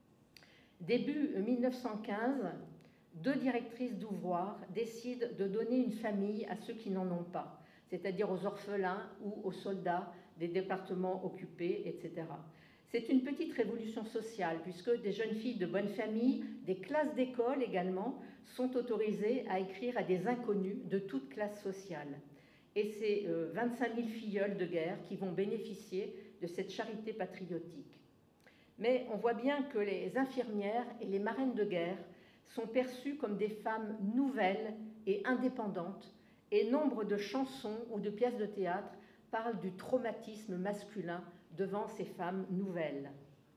Début mille neuf cent quinze, deux directrices d'ouvroirs décident de donner une famille à ceux qui n'en ont pas, c'est-à-dire aux orphelins ou aux soldats des départements occupés, et cetera. C'est une petite révolution sociale, puisque des jeunes filles de bonne famille, des classes d'école également, sont autorisées à écrire à des inconnus de toute classe sociale. Et c'est euh, vingt-cinq mille filleules de guerre qui vont bénéficier de cette charité patriotique. Mais on voit bien que les infirmières et les marraines de guerre sont perçues comme des femmes nouvelles et indépendantes, et nombre de chansons ou de pièces de théâtre parlent du traumatisme masculin devant ces femmes nouvelles.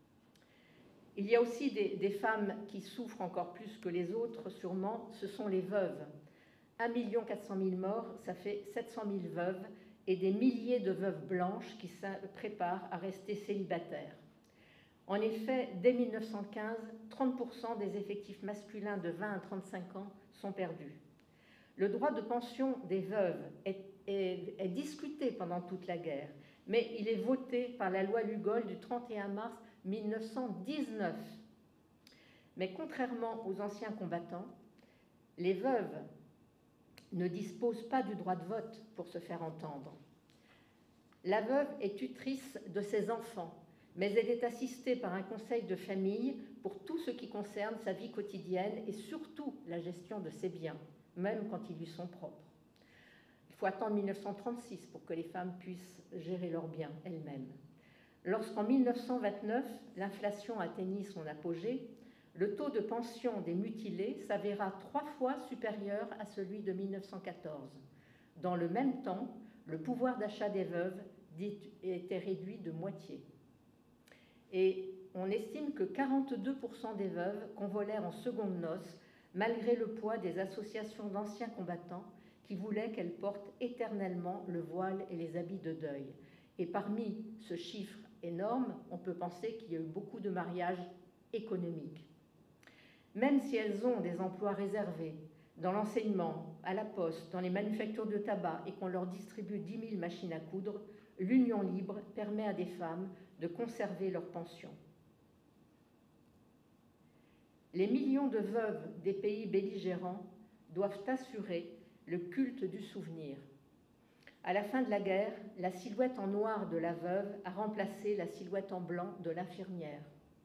Il y a aussi des, des femmes qui souffrent encore plus que les autres, sûrement, ce sont les veuves. un million quatre cent mille morts, ça fait sept cent mille veuves, et des milliers de veuves blanches qui se préparent à rester célibataires. En effet, dès mille neuf cent quinze, trente pour cent des effectifs masculins de vingt à trente-cinq ans sont perdus. Le droit de pension des veuves est, est, est discuté pendant toute la guerre, mais il est voté par la loi Lugol du trente et un mars mille neuf cent dix-neuf. Mais contrairement aux anciens combattants, les veuves ne disposent pas du droit de vote pour se faire entendre. La veuve est tutrice de ses enfants, mais elle est assistée par un conseil de famille pour tout ce qui concerne sa vie quotidienne et surtout la gestion de ses biens, même quand ils lui sont propres. Il faut attendre mille neuf cent trente-six pour que les femmes puissent gérer leurs biens elles-mêmes. Lorsqu'en mille neuf cent vingt-neuf, l'inflation atteignit son apogée, le taux de pension des mutilés s'avéra trois fois supérieur à celui de mille neuf cent quatorze. Dans le même temps, le pouvoir d'achat des veuves était réduit de moitié. Et on estime que quarante-deux pour cent des veuves convolèrent en secondes noces, malgré le poids des associations d'anciens combattants qui voulaient qu'elles portent éternellement le voile et les habits de deuil. Et parmi ce chiffre énorme, on peut penser qu'il y a eu beaucoup de mariages économiques. Même si elles ont des emplois réservés dans l'enseignement, à la poste, dans les manufactures de tabac et qu'on leur distribue dix mille machines à coudre, l'union libre permet à des femmes de conserver leur pension. Les millions de veuves des pays belligérants doivent assurer le culte du souvenir. À la fin de la guerre, la silhouette en noir de la veuve a remplacé la silhouette en blanc de l'infirmière.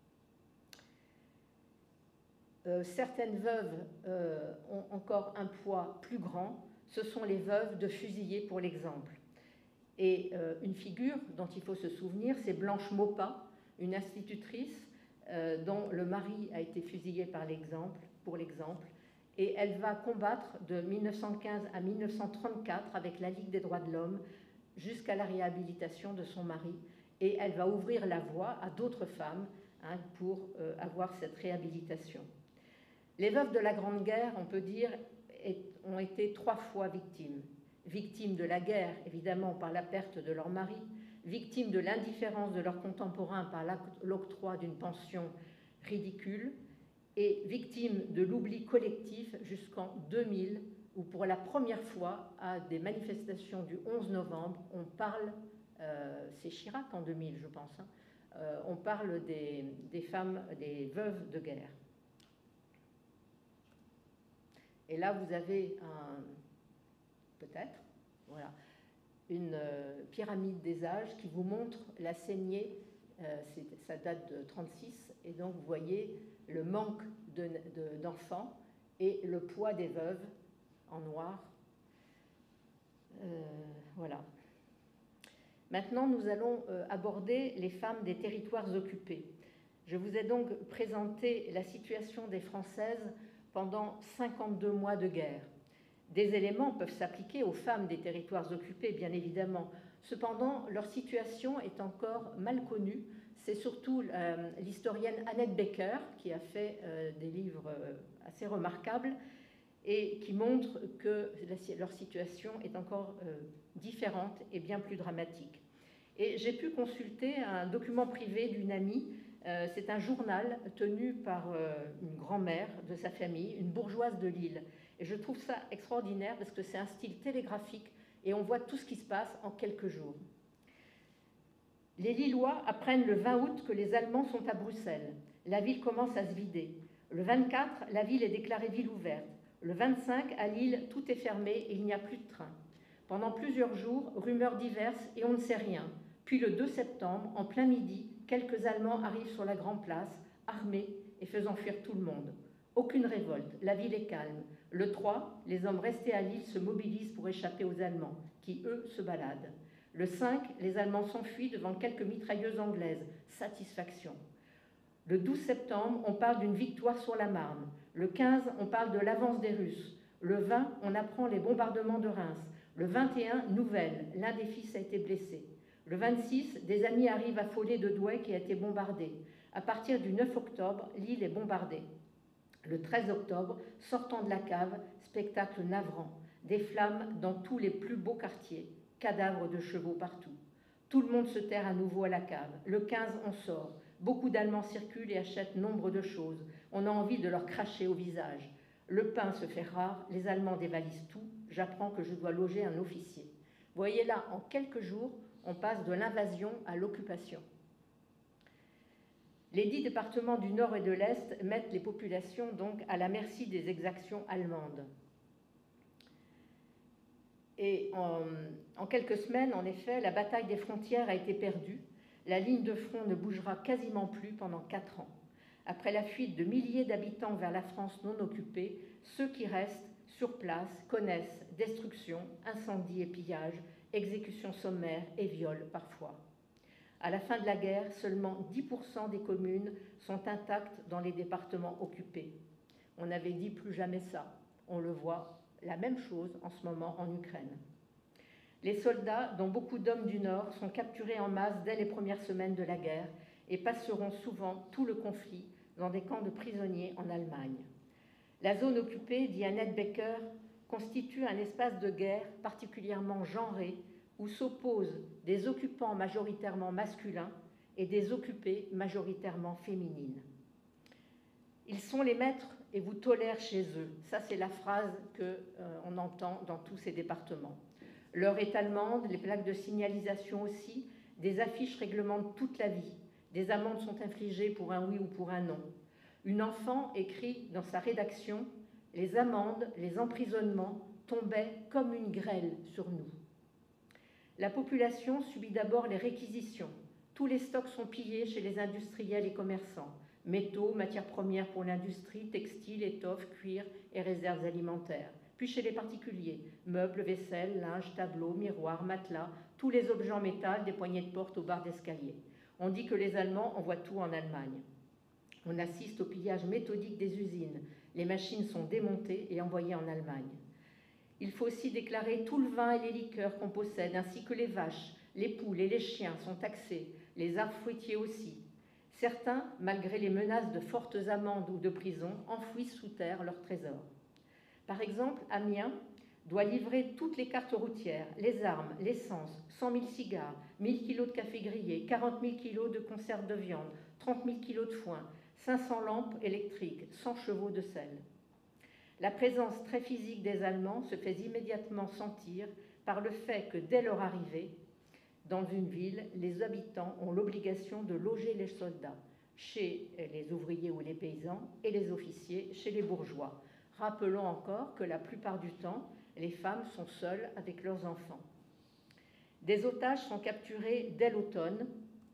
Euh, certaines veuves euh, ont encore un poids plus grand, ce sont les veuves de fusillés pour l'exemple. Et euh, une figure dont il faut se souvenir, c'est Blanche Maupas, une institutrice euh, dont le mari a été fusillé par l'exemple, pour l'exemple, et elle va combattre de mille neuf cent quinze à mille neuf cent trente-quatre avec la Ligue des droits de l'homme jusqu'à la réhabilitation de son mari, et elle va ouvrir la voie à d'autres femmes hein, pour euh, avoir cette réhabilitation. Les veuves de la Grande Guerre, on peut dire, ont été trois fois victimes. Victimes de la guerre, évidemment, par la perte de leur mari, victimes de l'indifférence de leurs contemporains par l'octroi d'une pension ridicule, et victimes de l'oubli collectif jusqu'en deux mille, où pour la première fois, à des manifestations du onze novembre, on parle, euh, c'est Chirac en deux mille, je pense, hein, euh, on parle des, des femmes, des veuves de guerre. Et là, vous avez un, peut-être, voilà, une euh, pyramide des âges qui vous montre la saignée, euh, ça date de trente-six, et donc vous voyez le manque de, de, d'enfants et le poids des veuves en noir. Euh, voilà. Maintenant, nous allons euh, aborder les femmes des territoires occupés. Je vous ai donc présenté la situation des Françaises pendant cinquante-deux mois de guerre. Des éléments peuvent s'appliquer aux femmes des territoires occupés, bien évidemment. Cependant, leur situation est encore mal connue. C'est surtout euh, l'historienne Annette Becker qui a fait euh, des livres euh, assez remarquables et qui montrent que la, leur situation est encore euh, différente et bien plus dramatique. Et j'ai pu consulter un document privé d'une amie. Euh, c'est un journal tenu par euh, une grand-mère de sa famille, une bourgeoise de Lille. Et je trouve ça extraordinaire parce que c'est un style télégraphique et on voit tout ce qui se passe en quelques jours. Les Lillois apprennent le vingt août que les Allemands sont à Bruxelles. La ville commence à se vider. Le vingt-quatre, la ville est déclarée ville ouverte. Le vingt-cinq, à Lille, tout est fermé et il n'y a plus de train. Pendant plusieurs jours, rumeurs diverses et on ne sait rien. Puis le deux septembre, en plein midi, quelques Allemands arrivent sur la Grande Place, armés et faisant fuir tout le monde. Aucune révolte, la ville est calme. Le trois, les hommes restés à Lille se mobilisent pour échapper aux Allemands, qui, eux, se baladent. Le cinq, les Allemands s'enfuient devant quelques mitrailleuses anglaises. Satisfaction. Le douze septembre, on parle d'une victoire sur la Marne. Le quinze, on parle de l'avance des Russes. Le vingt, on apprend les bombardements de Reims. Le vingt et un, nouvelle, l'un des fils a été blessé. Le vingt-six, des amis arrivent affolés de Douai qui a été bombardé. À partir du neuf octobre, l'île est bombardée. Le treize octobre, sortant de la cave, spectacle navrant. Des flammes dans tous les plus beaux quartiers. Cadavres de chevaux partout. Tout le monde se terre à nouveau à la cave. Le quinze, on sort. Beaucoup d'Allemands circulent et achètent nombre de choses. On a envie de leur cracher au visage. Le pain se fait rare, les Allemands dévalisent tout. J'apprends que je dois loger un officier. Vous voyez là, en quelques jours, on passe de l'invasion à l'occupation. Les dix départements du Nord et de l'Est mettent les populations donc à la merci des exactions allemandes. Et en, en quelques semaines, en effet, la bataille des frontières a été perdue. La ligne de front ne bougera quasiment plus pendant quatre ans. Après la fuite de milliers d'habitants vers la France non occupée, ceux qui restent sur place connaissent destruction, incendies et pillages, exécutions sommaires et viols parfois. À la fin de la guerre, seulement dix pour cent des communes sont intactes dans les départements occupés. On avait dit plus jamais ça. On le voit, la même chose en ce moment en Ukraine. Les soldats, dont beaucoup d'hommes du Nord, sont capturés en masse dès les premières semaines de la guerre et passeront souvent tout le conflit dans des camps de prisonniers en Allemagne. La zone occupée, dit Annette Becker, constitue un espace de guerre particulièrement genré où s'opposent des occupants majoritairement masculins et des occupés majoritairement féminines. Ils sont les maîtres et vous tolèrent chez eux. Ça, c'est la phrase qu'on euh, entend dans tous ces départements. L'heure est allemande, les plaques de signalisation aussi, des affiches réglementent toute la vie. Des amendes sont infligées pour un oui ou pour un non. Une enfant écrit dans sa rédaction « Les amendes, les emprisonnements tombaient comme une grêle sur nous ». La population subit d'abord les réquisitions. Tous les stocks sont pillés chez les industriels et commerçants. Métaux, matières premières pour l'industrie, textiles, étoffes, cuir et réserves alimentaires. Puis chez les particuliers, meubles, vaisselle, linge, tableaux, miroirs, matelas, tous les objets en métal, des poignées de porte aux barres d'escalier. On dit que les Allemands envoient tout en Allemagne. On assiste au pillage méthodique des usines. Les machines sont démontées et envoyées en Allemagne. Il faut aussi déclarer tout le vin et les liqueurs qu'on possède, ainsi que les vaches, les poules et les chiens sont taxés, les arbres fruitiers aussi. Certains, malgré les menaces de fortes amendes ou de prison, enfouissent sous terre leurs trésors. Par exemple, Amiens doit livrer toutes les cartes routières, les armes, l'essence, cent mille cigares, mille kilos de café grillé, quarante mille kilos de conserve de viande, trente mille kilos de foin, cinq cents lampes électriques, cent chevaux de sel. La présence très physique des Allemands se fait immédiatement sentir par le fait que dès leur arrivée dans une ville, les habitants ont l'obligation de loger les soldats chez les ouvriers ou les paysans et les officiers chez les bourgeois. Rappelons encore que la plupart du temps, les femmes sont seules avec leurs enfants. Des otages sont capturés dès l'automne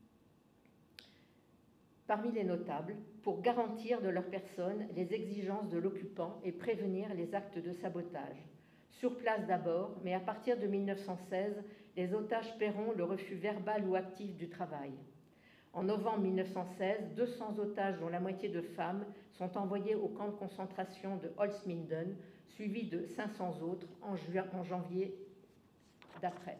parmi les notables pour garantir de leur personne les exigences de l'occupant et prévenir les actes de sabotage. Sur place d'abord, mais à partir de mille neuf cent seize, les otages paieront le refus verbal ou actif du travail. En novembre mille neuf cent seize, deux cents otages, dont la moitié de femmes, sont envoyés au camp de concentration de Holzminden, suivis de cinq cents autres en, juin, en janvier d'après.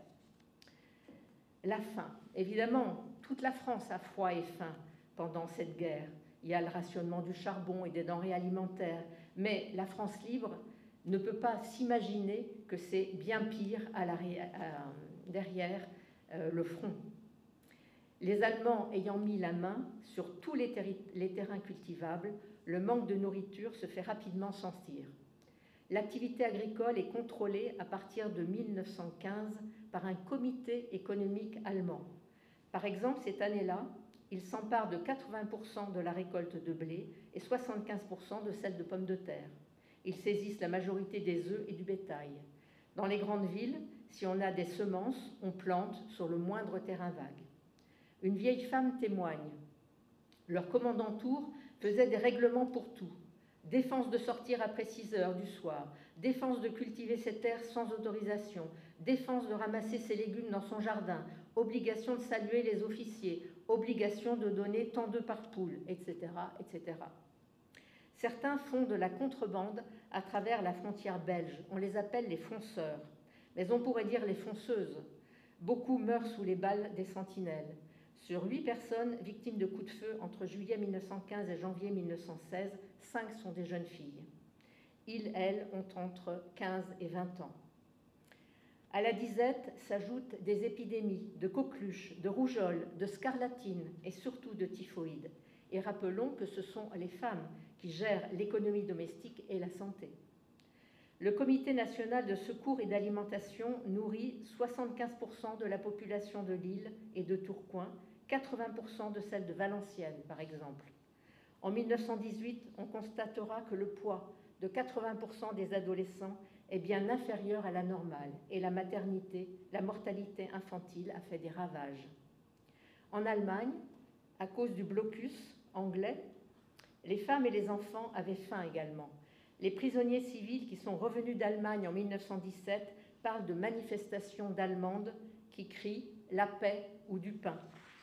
La faim. Évidemment, toute la France a froid et faim pendant cette guerre. Il y a le rationnement du charbon et des denrées alimentaires, mais la France libre ne peut pas s'imaginer que c'est bien pire à la, à, derrière euh, le front. Les Allemands ayant mis la main sur tous les, les terrains cultivables, le manque de nourriture se fait rapidement sentir. L'activité agricole est contrôlée à partir de mille neuf cent quinze par un comité économique allemand. Par exemple, cette année-là, il s'empare de quatre-vingts pour cent de la récolte de blé et soixante-quinze pour cent de celle de pommes de terre. Ils saisissent la majorité des œufs et du bétail. Dans les grandes villes, si on a des semences, on plante sur le moindre terrain vague. Une vieille femme témoigne. Leur commandant Tour faisait des règlements pour tout. Défense de sortir après six heures du soir, défense de cultiver ses terres sans autorisation, défense de ramasser ses légumes dans son jardin, obligation de saluer les officiers, obligation de donner tant d'œufs par poule, et cetera, et cetera. Certains font de la contrebande à travers la frontière belge. On les appelle les fonceurs, mais on pourrait dire les fonceuses. Beaucoup meurent sous les balles des sentinelles. Sur huit personnes victimes de coups de feu entre juillet mille neuf cent quinze et janvier mille neuf cent seize, cinq sont des jeunes filles. Ils, elles, ont entre quinze et vingt ans. À la disette s'ajoutent des épidémies de coqueluche, de rougeole, de scarlatine et surtout de typhoïde. Et rappelons que ce sont les femmes qui gèrent l'économie domestique et la santé. Le Comité national de secours et d'alimentation nourrit soixante-quinze pour cent de la population de Lille et de Tourcoing, quatre-vingts pour cent de celle de Valenciennes, par exemple. En mille neuf cent dix-huit, on constatera que le poids de quatre-vingts pour cent des adolescents est bien inférieur à la normale et la maternité, la mortalité infantile a fait des ravages. En Allemagne, à cause du blocus anglais, les femmes et les enfants avaient faim également. Les prisonniers civils qui sont revenus d'Allemagne en mille neuf cent dix-sept parlent de manifestations d'Allemandes qui crient « la paix » ou « du pain ».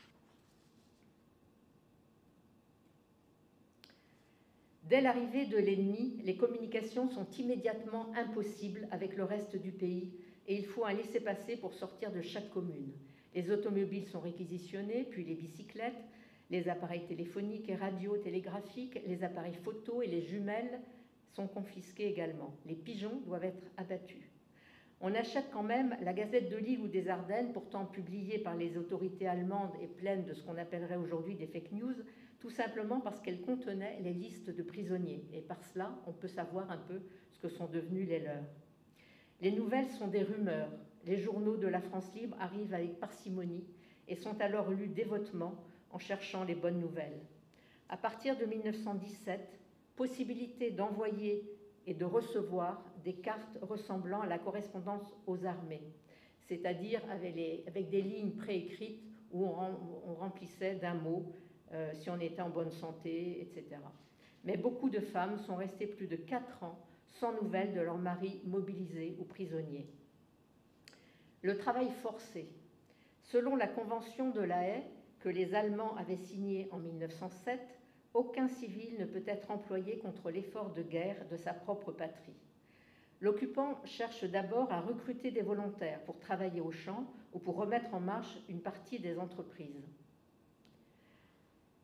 Dès l'arrivée de l'ennemi, les communications sont immédiatement impossibles avec le reste du pays et il faut un laissez-passer pour sortir de chaque commune. Les automobiles sont réquisitionnées, puis les bicyclettes, les appareils téléphoniques et radiotélégraphiques, les appareils photo et les jumelles sont confisqués également. Les pigeons doivent être abattus. On achète quand même la Gazette de Lille ou des Ardennes, pourtant publiée par les autorités allemandes et pleine de ce qu'on appellerait aujourd'hui des fake news, tout simplement parce qu'elle contenait les listes de prisonniers. Et par cela, on peut savoir un peu ce que sont devenus les leurs. Les nouvelles sont des rumeurs. Les journaux de la France libre arrivent avec parcimonie et sont alors lus dévotement en cherchant les bonnes nouvelles. À partir de mille neuf cent dix-sept, possibilité d'envoyer et de recevoir des cartes ressemblant à la correspondance aux armées, c'est-à-dire avec, les, avec des lignes préécrites où on, on remplissait d'un mot euh, si on était en bonne santé, et cetera. Mais beaucoup de femmes sont restées plus de quatre ans sans nouvelles de leur mari mobilisés ou prisonniers. Le travail forcé. Selon la Convention de La Haye, que les Allemands avaient signée en mille neuf cent sept, aucun civil ne peut être employé contre l'effort de guerre de sa propre patrie. L'occupant cherche d'abord à recruter des volontaires pour travailler au champ ou pour remettre en marche une partie des entreprises.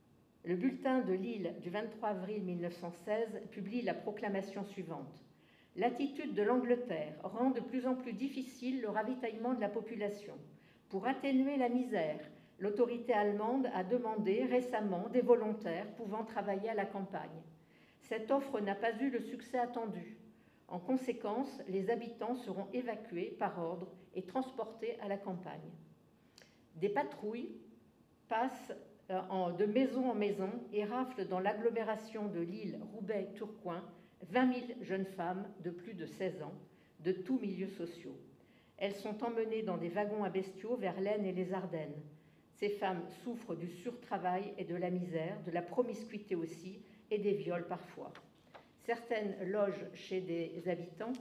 Le bulletin de Lille du vingt-trois avril mille neuf cent seize publie la proclamation suivante. L'attitude de l'Angleterre rend de plus en plus difficile le ravitaillement de la population. Pour atténuer la misère, l'autorité allemande a demandé récemment des volontaires pouvant travailler à la campagne. Cette offre n'a pas eu le succès attendu. En conséquence, les habitants seront évacués par ordre et transportés à la campagne. Des patrouilles passent de maison en maison et raflent dans l'agglomération de Lille, Roubaix, Tourcoing, vingt mille jeunes femmes de plus de seize ans, de tous milieux sociaux. Elles sont emmenées dans des wagons à bestiaux vers l'Aisne et les Ardennes. Ces femmes souffrent du surtravail et de la misère, de la promiscuité aussi, et des viols parfois. Certaines logent chez des habitants,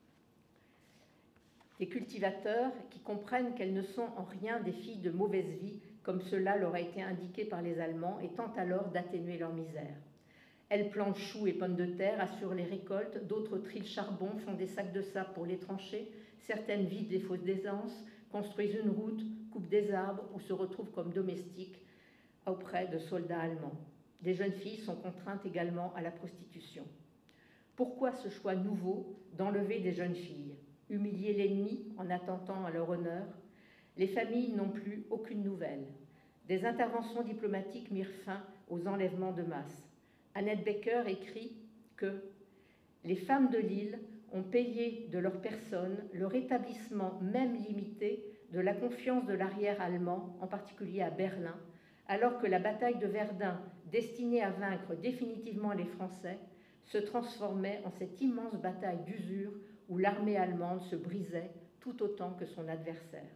des cultivateurs qui comprennent qu'elles ne sont en rien des filles de mauvaise vie, comme cela leur a été indiqué par les Allemands, et tentent alors d'atténuer leur misère. Elles plantent choux et pommes de terre, assurent les récoltes, d'autres trient le charbon, font des sacs de sable pour les trancher, certaines vident les fosses d'aisance, construisent une route, coupent des arbres ou se retrouvent comme domestiques auprès de soldats allemands. Des jeunes filles sont contraintes également à la prostitution. Pourquoi ce choix nouveau d'enlever des jeunes filles? Humilier l'ennemi en attentant à leur honneur? Les familles n'ont plus aucune nouvelle. Des interventions diplomatiques mirent fin aux enlèvements de masse. Annette Becker écrit que les femmes de Lille ont payé de leur personne le rétablissement même limité de la confiance de l'arrière allemand, en particulier à Berlin, alors que la bataille de Verdun, destinée à vaincre définitivement les Français, se transformait en cette immense bataille d'usure où l'armée allemande se brisait tout autant que son adversaire.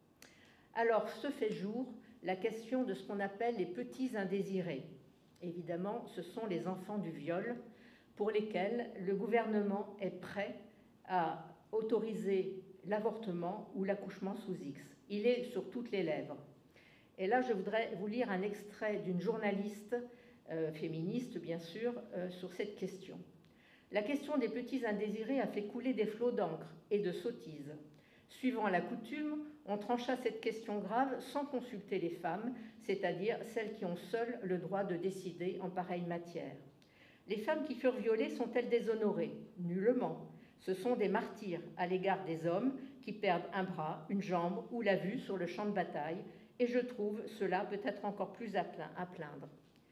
Alors se fait jour la question de ce qu'on appelle les petits indésirés. Évidemment, ce sont les enfants du viol pour lesquels le gouvernement est prêt à autoriser l'avortement ou l'accouchement sous X. Il est sur toutes les lèvres. Et là, je voudrais vous lire un extrait d'une journaliste euh, féministe, bien sûr, euh, sur cette question. La question des petits indésirés a fait couler des flots d'encre et de sottises. Suivant la coutume, on trancha cette question grave sans consulter les femmes, c'est-à-dire celles qui ont seules le droit de décider en pareille matière. Les femmes qui furent violées sont-elles déshonorées? Nullement. Ce sont des martyrs à l'égard des hommes qui perdent un bras, une jambe ou la vue sur le champ de bataille, et je trouve cela peut-être encore plus à plaindre.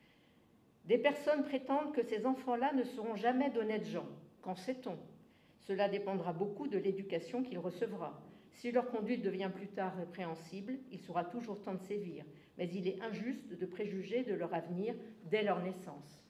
Des personnes prétendent que ces enfants-là ne seront jamais d'honnêtes gens. Qu'en sait-on? Cela dépendra beaucoup de l'éducation qu'il recevra. Si leur conduite devient plus tard répréhensible, il sera toujours temps de sévir, mais il est injuste de préjuger de leur avenir dès leur naissance.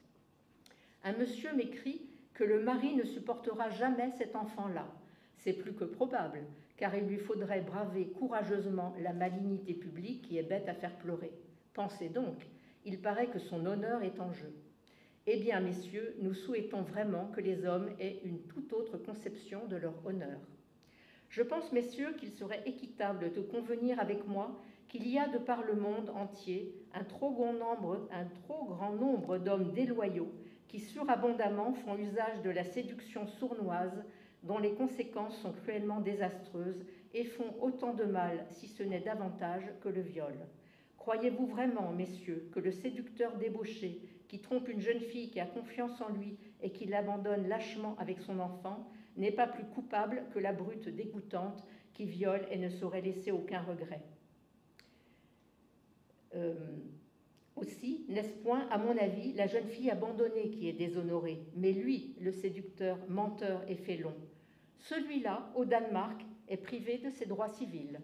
Un monsieur m'écrit que le mari ne supportera jamais cet enfant-là. C'est plus que probable, car il lui faudrait braver courageusement la malignité publique qui est bête à faire pleurer. Pensez donc, il paraît que son honneur est en jeu. Eh bien, messieurs, nous souhaitons vraiment que les hommes aient une toute autre conception de leur honneur. Je pense, messieurs, qu'il serait équitable de convenir avec moi qu'il y a de par le monde entier un trop grand nombre, un trop grand nombre d'hommes déloyaux qui surabondamment font usage de la séduction sournoise dont les conséquences sont cruellement désastreuses et font autant de mal, si ce n'est davantage, que le viol. Croyez-vous vraiment, messieurs, que le séducteur débauché qui trompe une jeune fille qui a confiance en lui et qui l'abandonne lâchement avec son enfant n'est pas plus coupable que la brute dégoûtante qui viole et ne saurait laisser aucun regret? Euh, aussi, n'est-ce point, à mon avis, la jeune fille abandonnée qui est déshonorée, mais lui, le séducteur, menteur et félon? Celui-là, au Danemark, est privé de ses droits civils.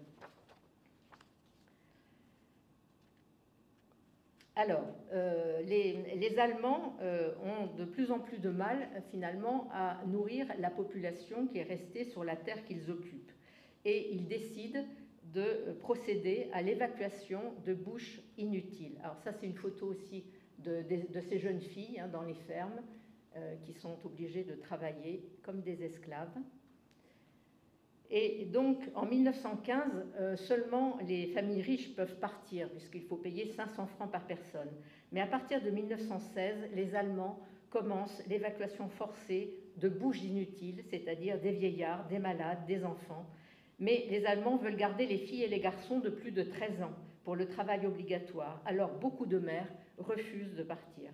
Alors, euh, les, les Allemands euh, ont de plus en plus de mal, finalement, à nourrir la population qui est restée sur la terre qu'ils occupent. Et ils décident de procéder à l'évacuation de bouches inutiles. Alors ça, c'est une photo aussi de, de, de ces jeunes filles hein, dans les fermes euh, qui sont obligées de travailler comme des esclaves. Et donc, en mille neuf cent quinze, euh, seulement les familles riches peuvent partir, puisqu'il faut payer cinq cents francs par personne. Mais à partir de mille neuf cent seize, les Allemands commencent l'évacuation forcée de bouches inutiles, c'est-à-dire des vieillards, des malades, des enfants. Mais les Allemands veulent garder les filles et les garçons de plus de treize ans pour le travail obligatoire. Alors, beaucoup de mères refusent de partir.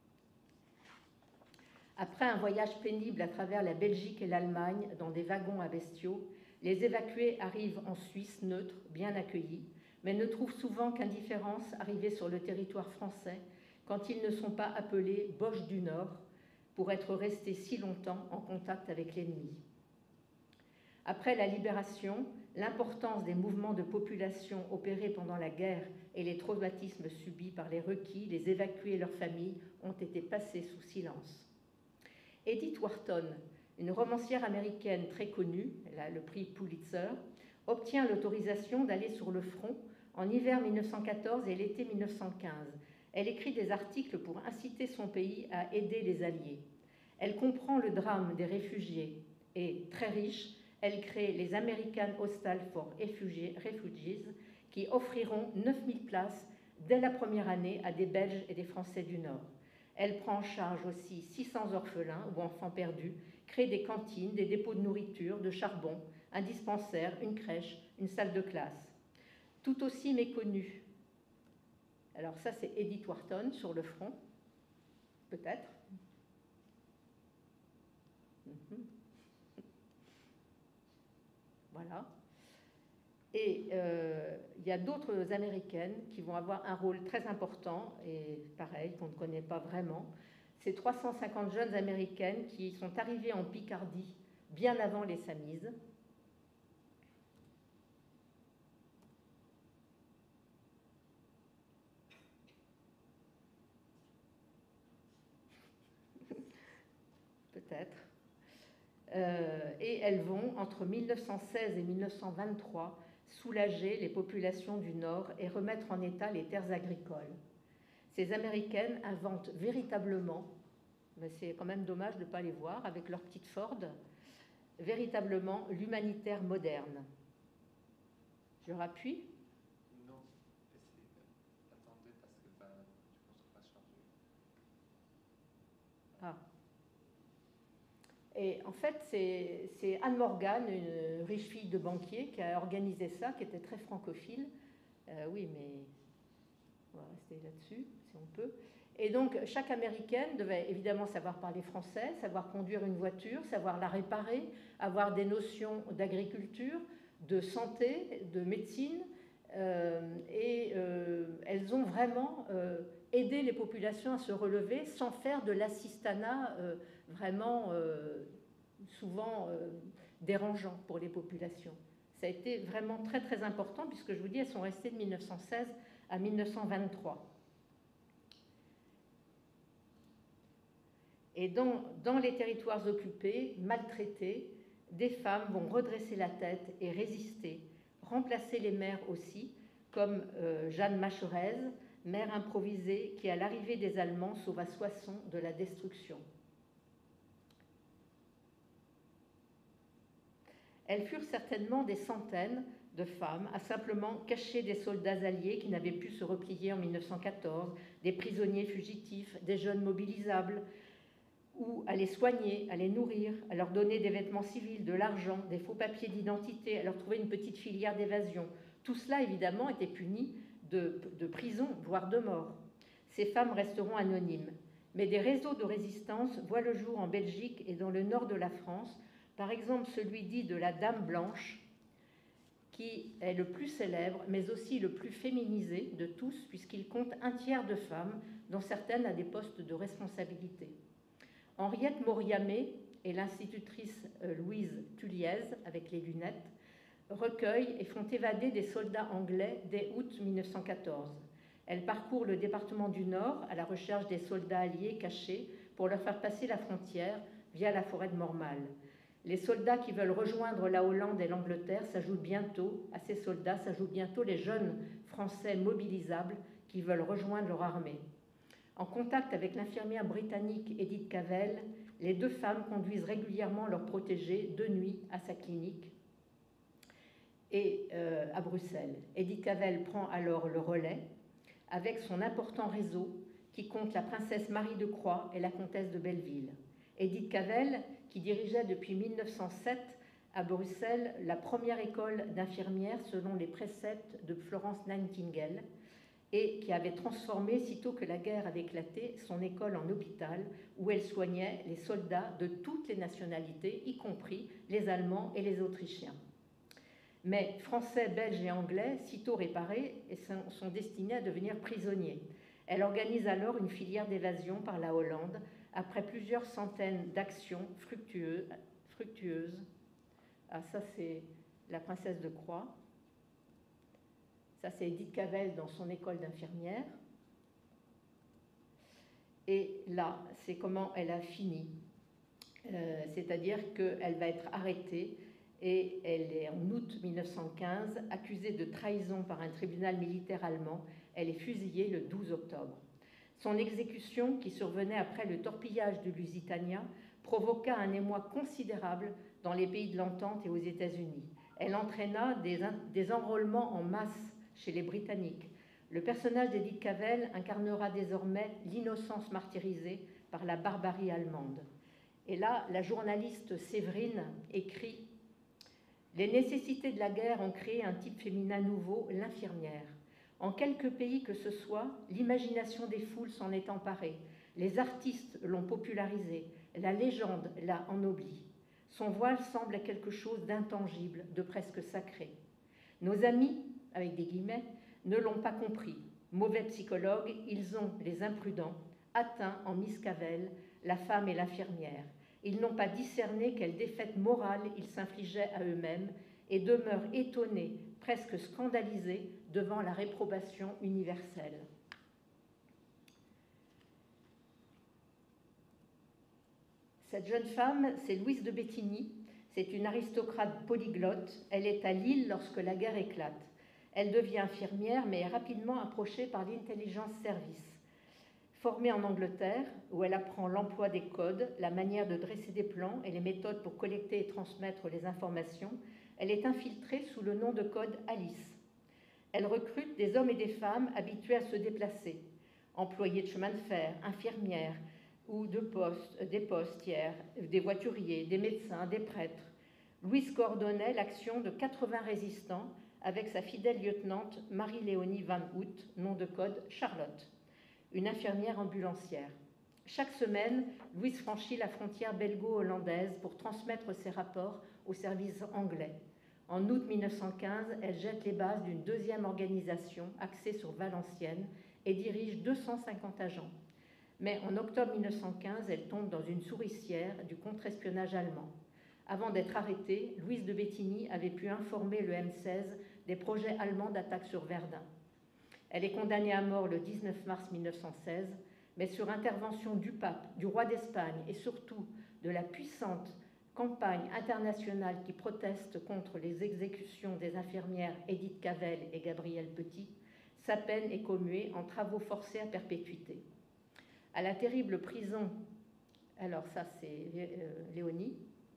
Après un voyage pénible à travers la Belgique et l'Allemagne dans des wagons à bestiaux, les évacués arrivent en Suisse neutre, bien accueillis, mais ne trouvent souvent qu'indifférence arrivée sur le territoire français quand ils ne sont pas appelés Boches du Nord pour être restés si longtemps en contact avec l'ennemi. Après la libération, l'importance des mouvements de population opérés pendant la guerre et les traumatismes subis par les requis, les évacués et leurs familles ont été passés sous silence. Edith Wharton, une romancière américaine très connue, elle a le prix Pulitzer, obtient l'autorisation d'aller sur le front en hiver mille neuf cent quatorze et l'été mille neuf cent quinze. Elle écrit des articles pour inciter son pays à aider les Alliés. Elle comprend le drame des réfugiés et, très riche, elle crée les American Hostel for Refugees qui offriront neuf mille places dès la première année à des Belges et des Français du Nord. Elle prend en charge aussi six cents orphelins ou enfants perdus, crée des cantines, des dépôts de nourriture, de charbon, un dispensaire, une crèche, une salle de classe. Tout aussi méconnue. Alors ça, c'est Edith Wharton sur le front, peut-être. Mm-hmm. Voilà. Et euh, il y a d'autres Américaines qui vont avoir un rôle très important, et pareil, qu'on ne connaît pas vraiment. C'est trois cent cinquante jeunes Américaines qui sont arrivées en Picardie bien avant les Samises. Peut-être. Euh, et elles vont, entre mille neuf cent seize et mille neuf cent vingt-trois, soulager les populations du Nord et remettre en état les terres agricoles. Ces Américaines inventent véritablement, mais c'est quand même dommage de ne pas les voir, avec leur petite Ford, véritablement l'humanitaire moderne. Je rappuie. Non, attendez parce que bah, je pense qu'on va changer. Ah. Et en fait, c'est Anne Morgan, une riche fille de banquier, qui a organisé ça, qui était très francophile. Euh, oui, mais on va rester là-dessus, si on peut. Et donc, chaque Américaine devait évidemment savoir parler français, savoir conduire une voiture, savoir la réparer, avoir des notions d'agriculture, de santé, de médecine. Euh, et euh, elles ont vraiment euh, aidé les populations à se relever sans faire de l'assistanat euh, vraiment euh, souvent euh, dérangeant pour les populations. Ça a été vraiment très très important puisque je vous dis, elles sont restées de mille neuf cent seize à mille neuf cent vingt-trois. Et dans, dans les territoires occupés, maltraités, des femmes vont redresser la tête et résister, remplacer les mères aussi, comme euh, Jeanne Macherez, mère improvisée qui, à l'arrivée des Allemands, sauva Soissons de la destruction. Elles furent certainement des centaines de femmes à simplement cacher des soldats alliés qui n'avaient pu se replier en mille neuf cent quatorze, des prisonniers fugitifs, des jeunes mobilisables, ou à les soigner, à les nourrir, à leur donner des vêtements civils, de l'argent, des faux papiers d'identité, à leur trouver une petite filière d'évasion. Tout cela, évidemment, était puni de, de prison, voire de mort. Ces femmes resteront anonymes. Mais des réseaux de résistance voient le jour en Belgique et dans le nord de la France, par exemple celui dit de la Dame Blanche, qui est le plus célèbre, mais aussi le plus féminisé de tous, puisqu'il compte un tiers de femmes, dont certaines à des postes de responsabilité. Henriette Moriamé et l'institutrice Louise Tulliez, avec les lunettes, recueillent et font évader des soldats anglais dès août mille neuf cent quatorze. Elles parcourent le département du Nord à la recherche des soldats alliés cachés pour leur faire passer la frontière via la forêt de Mormal. Les soldats qui veulent rejoindre la Hollande et l'Angleterre s'ajoutent bientôt, à ces soldats s'ajoutent bientôt les jeunes Français mobilisables qui veulent rejoindre leur armée. En contact avec l'infirmière britannique Edith Cavell, les deux femmes conduisent régulièrement leurs protégés de nuit à sa clinique et euh, à Bruxelles. Edith Cavell prend alors le relais avec son important réseau qui compte la princesse Marie de Croix et la comtesse de Belleville. Edith Cavell, qui dirigeait depuis mille neuf cent sept à Bruxelles la première école d'infirmières selon les préceptes de Florence Nightingale, et qui avait transformé, sitôt que la guerre avait éclaté, son école en hôpital où elle soignait les soldats de toutes les nationalités, y compris les Allemands et les Autrichiens. Mais Français, Belges et Anglais, sitôt réparés, sont destinés à devenir prisonniers. Elle organise alors une filière d'évasion par la Hollande, après plusieurs centaines d'actions fructueuses. fructueuses. Ah, ça, c'est la princesse de Croix. Ça, c'est Edith Cavell dans son école d'infirmière. Et là, c'est comment elle a fini. Euh, c'est-à-dire qu'elle va être arrêtée et elle est, en août mille neuf cent quinze, accusée de trahison par un tribunal militaire allemand. Elle est fusillée le douze octobre. Son exécution, qui survenait après le torpillage de Lusitania, provoqua un émoi considérable dans les pays de l'Entente et aux États-Unis. Elle entraîna des, des enrôlements en masse chez les Britanniques. Le personnage d'Edith Cavell incarnera désormais l'innocence martyrisée par la barbarie allemande. Et là, la journaliste Séverine écrit « Les nécessités de la guerre ont créé un type féminin nouveau, l'infirmière. En quelque pays que ce soit, l'imagination des foules s'en est emparée. Les artistes l'ont popularisée, la légende l'a ennoblie. Son voile semble quelque chose d'intangible, de presque sacré. Nos amis, avec des guillemets, ne l'ont pas compris. Mauvais psychologues, ils ont, les imprudents, atteint en Miss Cavell la femme et l'infirmière. Ils n'ont pas discerné quelle défaite morale ils s'infligeaient à eux-mêmes et demeurent étonnés, presque scandalisés, devant la réprobation universelle. » Cette jeune femme, c'est Louise de Bettigny. C'est une aristocrate polyglotte. Elle est à Lille lorsque la guerre éclate. Elle devient infirmière, mais est rapidement approchée par l'intelligence service. Formée en Angleterre, où elle apprend l'emploi des codes, la manière de dresser des plans et les méthodes pour collecter et transmettre les informations, elle est infiltrée sous le nom de code Alice. Elle recrute des hommes et des femmes habitués à se déplacer, employés de chemin de fer, infirmières ou de poste, des postières, des voituriers, des médecins, des prêtres. Louise coordonnait l'action de quatre-vingts résistants avec sa fidèle lieutenante Marie-Léonie Van Hout, nom de code Charlotte, une infirmière ambulancière. Chaque semaine, Louise franchit la frontière belgo-hollandaise pour transmettre ses rapports au service anglais. En août mille neuf cent quinze, elle jette les bases d'une deuxième organisation axée sur Valenciennes et dirige deux cent cinquante agents. Mais en octobre mille neuf cent quinze, elle tombe dans une souricière du contre-espionnage allemand. Avant d'être arrêtée, Louise de Bettigny avait pu informer le M seize des projets allemands d'attaque sur Verdun. Elle est condamnée à mort le dix-neuf mars mille neuf cent seize, mais sur intervention du pape, du roi d'Espagne et surtout de la puissante campagne internationale qui proteste contre les exécutions des infirmières Edith Cavell et Gabrielle Petit, sa peine est commuée en travaux forcés à perpétuité. À la terrible prison, alors ça c'est euh, Léonie,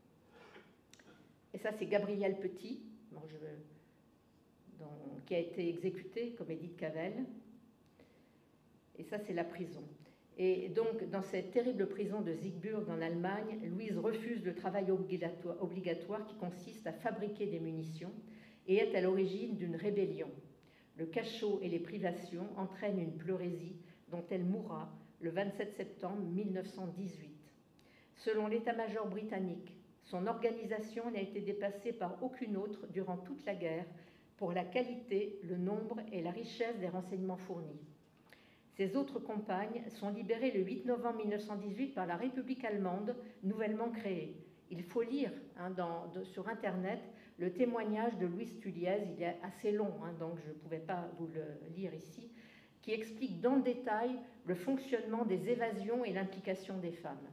et ça c'est Gabrielle Petit, bon, je veux, dans, qui a été exécutée comme Edith Cavell, et ça c'est la prison. Et donc, dans cette terrible prison de Siegburg en Allemagne, Louise refuse le travail obligatoire, obligatoire qui consiste à fabriquer des munitions et est à l'origine d'une rébellion. Le cachot et les privations entraînent une pleurésie dont elle mourra le vingt-sept septembre mille neuf cent dix-huit. Selon l'état-major britannique, son organisation n'a été dépassée par aucune autre durant toute la guerre pour la qualité, le nombre et la richesse des renseignements fournis. Ses autres compagnes sont libérées le huit novembre mille neuf cent dix-huit par la République allemande nouvellement créée. Il faut lire hein, dans, de, sur Internet le témoignage de Louise Tulliez, il est assez long, hein, donc je ne pouvais pas vous le lire ici, qui explique dans le détail le fonctionnement des évasions et l'implication des femmes.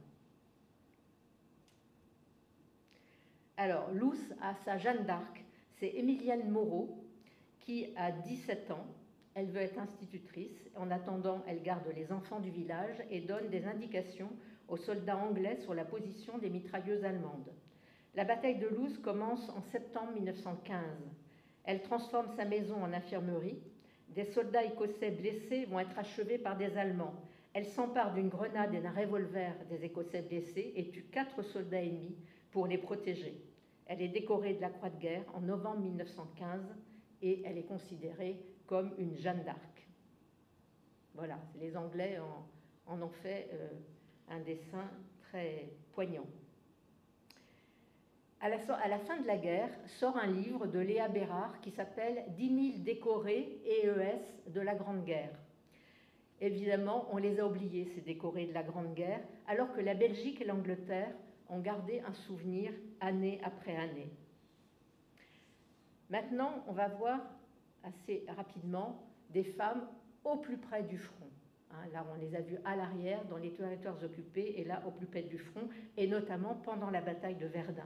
Alors, Luce a sa Jeanne d'Arc, c'est Émilienne Moreau, qui a dix-sept ans. Elle veut être institutrice. En attendant, elle garde les enfants du village et donne des indications aux soldats anglais sur la position des mitrailleuses allemandes. La bataille de Loos commence en septembre mille neuf cent quinze. Elle transforme sa maison en infirmerie. Des soldats écossais blessés vont être achevés par des Allemands. Elle s'empare d'une grenade et d'un revolver des Écossais blessés et tue quatre soldats ennemis pour les protéger. Elle est décorée de la Croix de guerre en novembre mille neuf cent quinze et elle est considérée comme une Jeanne d'Arc. Voilà, les Anglais en, en ont fait euh, un dessin très poignant. À la, à la fin de la guerre, sort un livre de Léa Bérard qui s'appelle « dix mille décorés et E S de la Grande Guerre ». Évidemment, on les a oubliés, ces décorés de la Grande Guerre, alors que la Belgique et l'Angleterre ont gardé un souvenir année après année. Maintenant, on va voir assez rapidement des femmes au plus près du front. Hein, là, on les a vues à l'arrière, dans les territoires occupés, et là, au plus près du front, et notamment pendant la bataille de Verdun.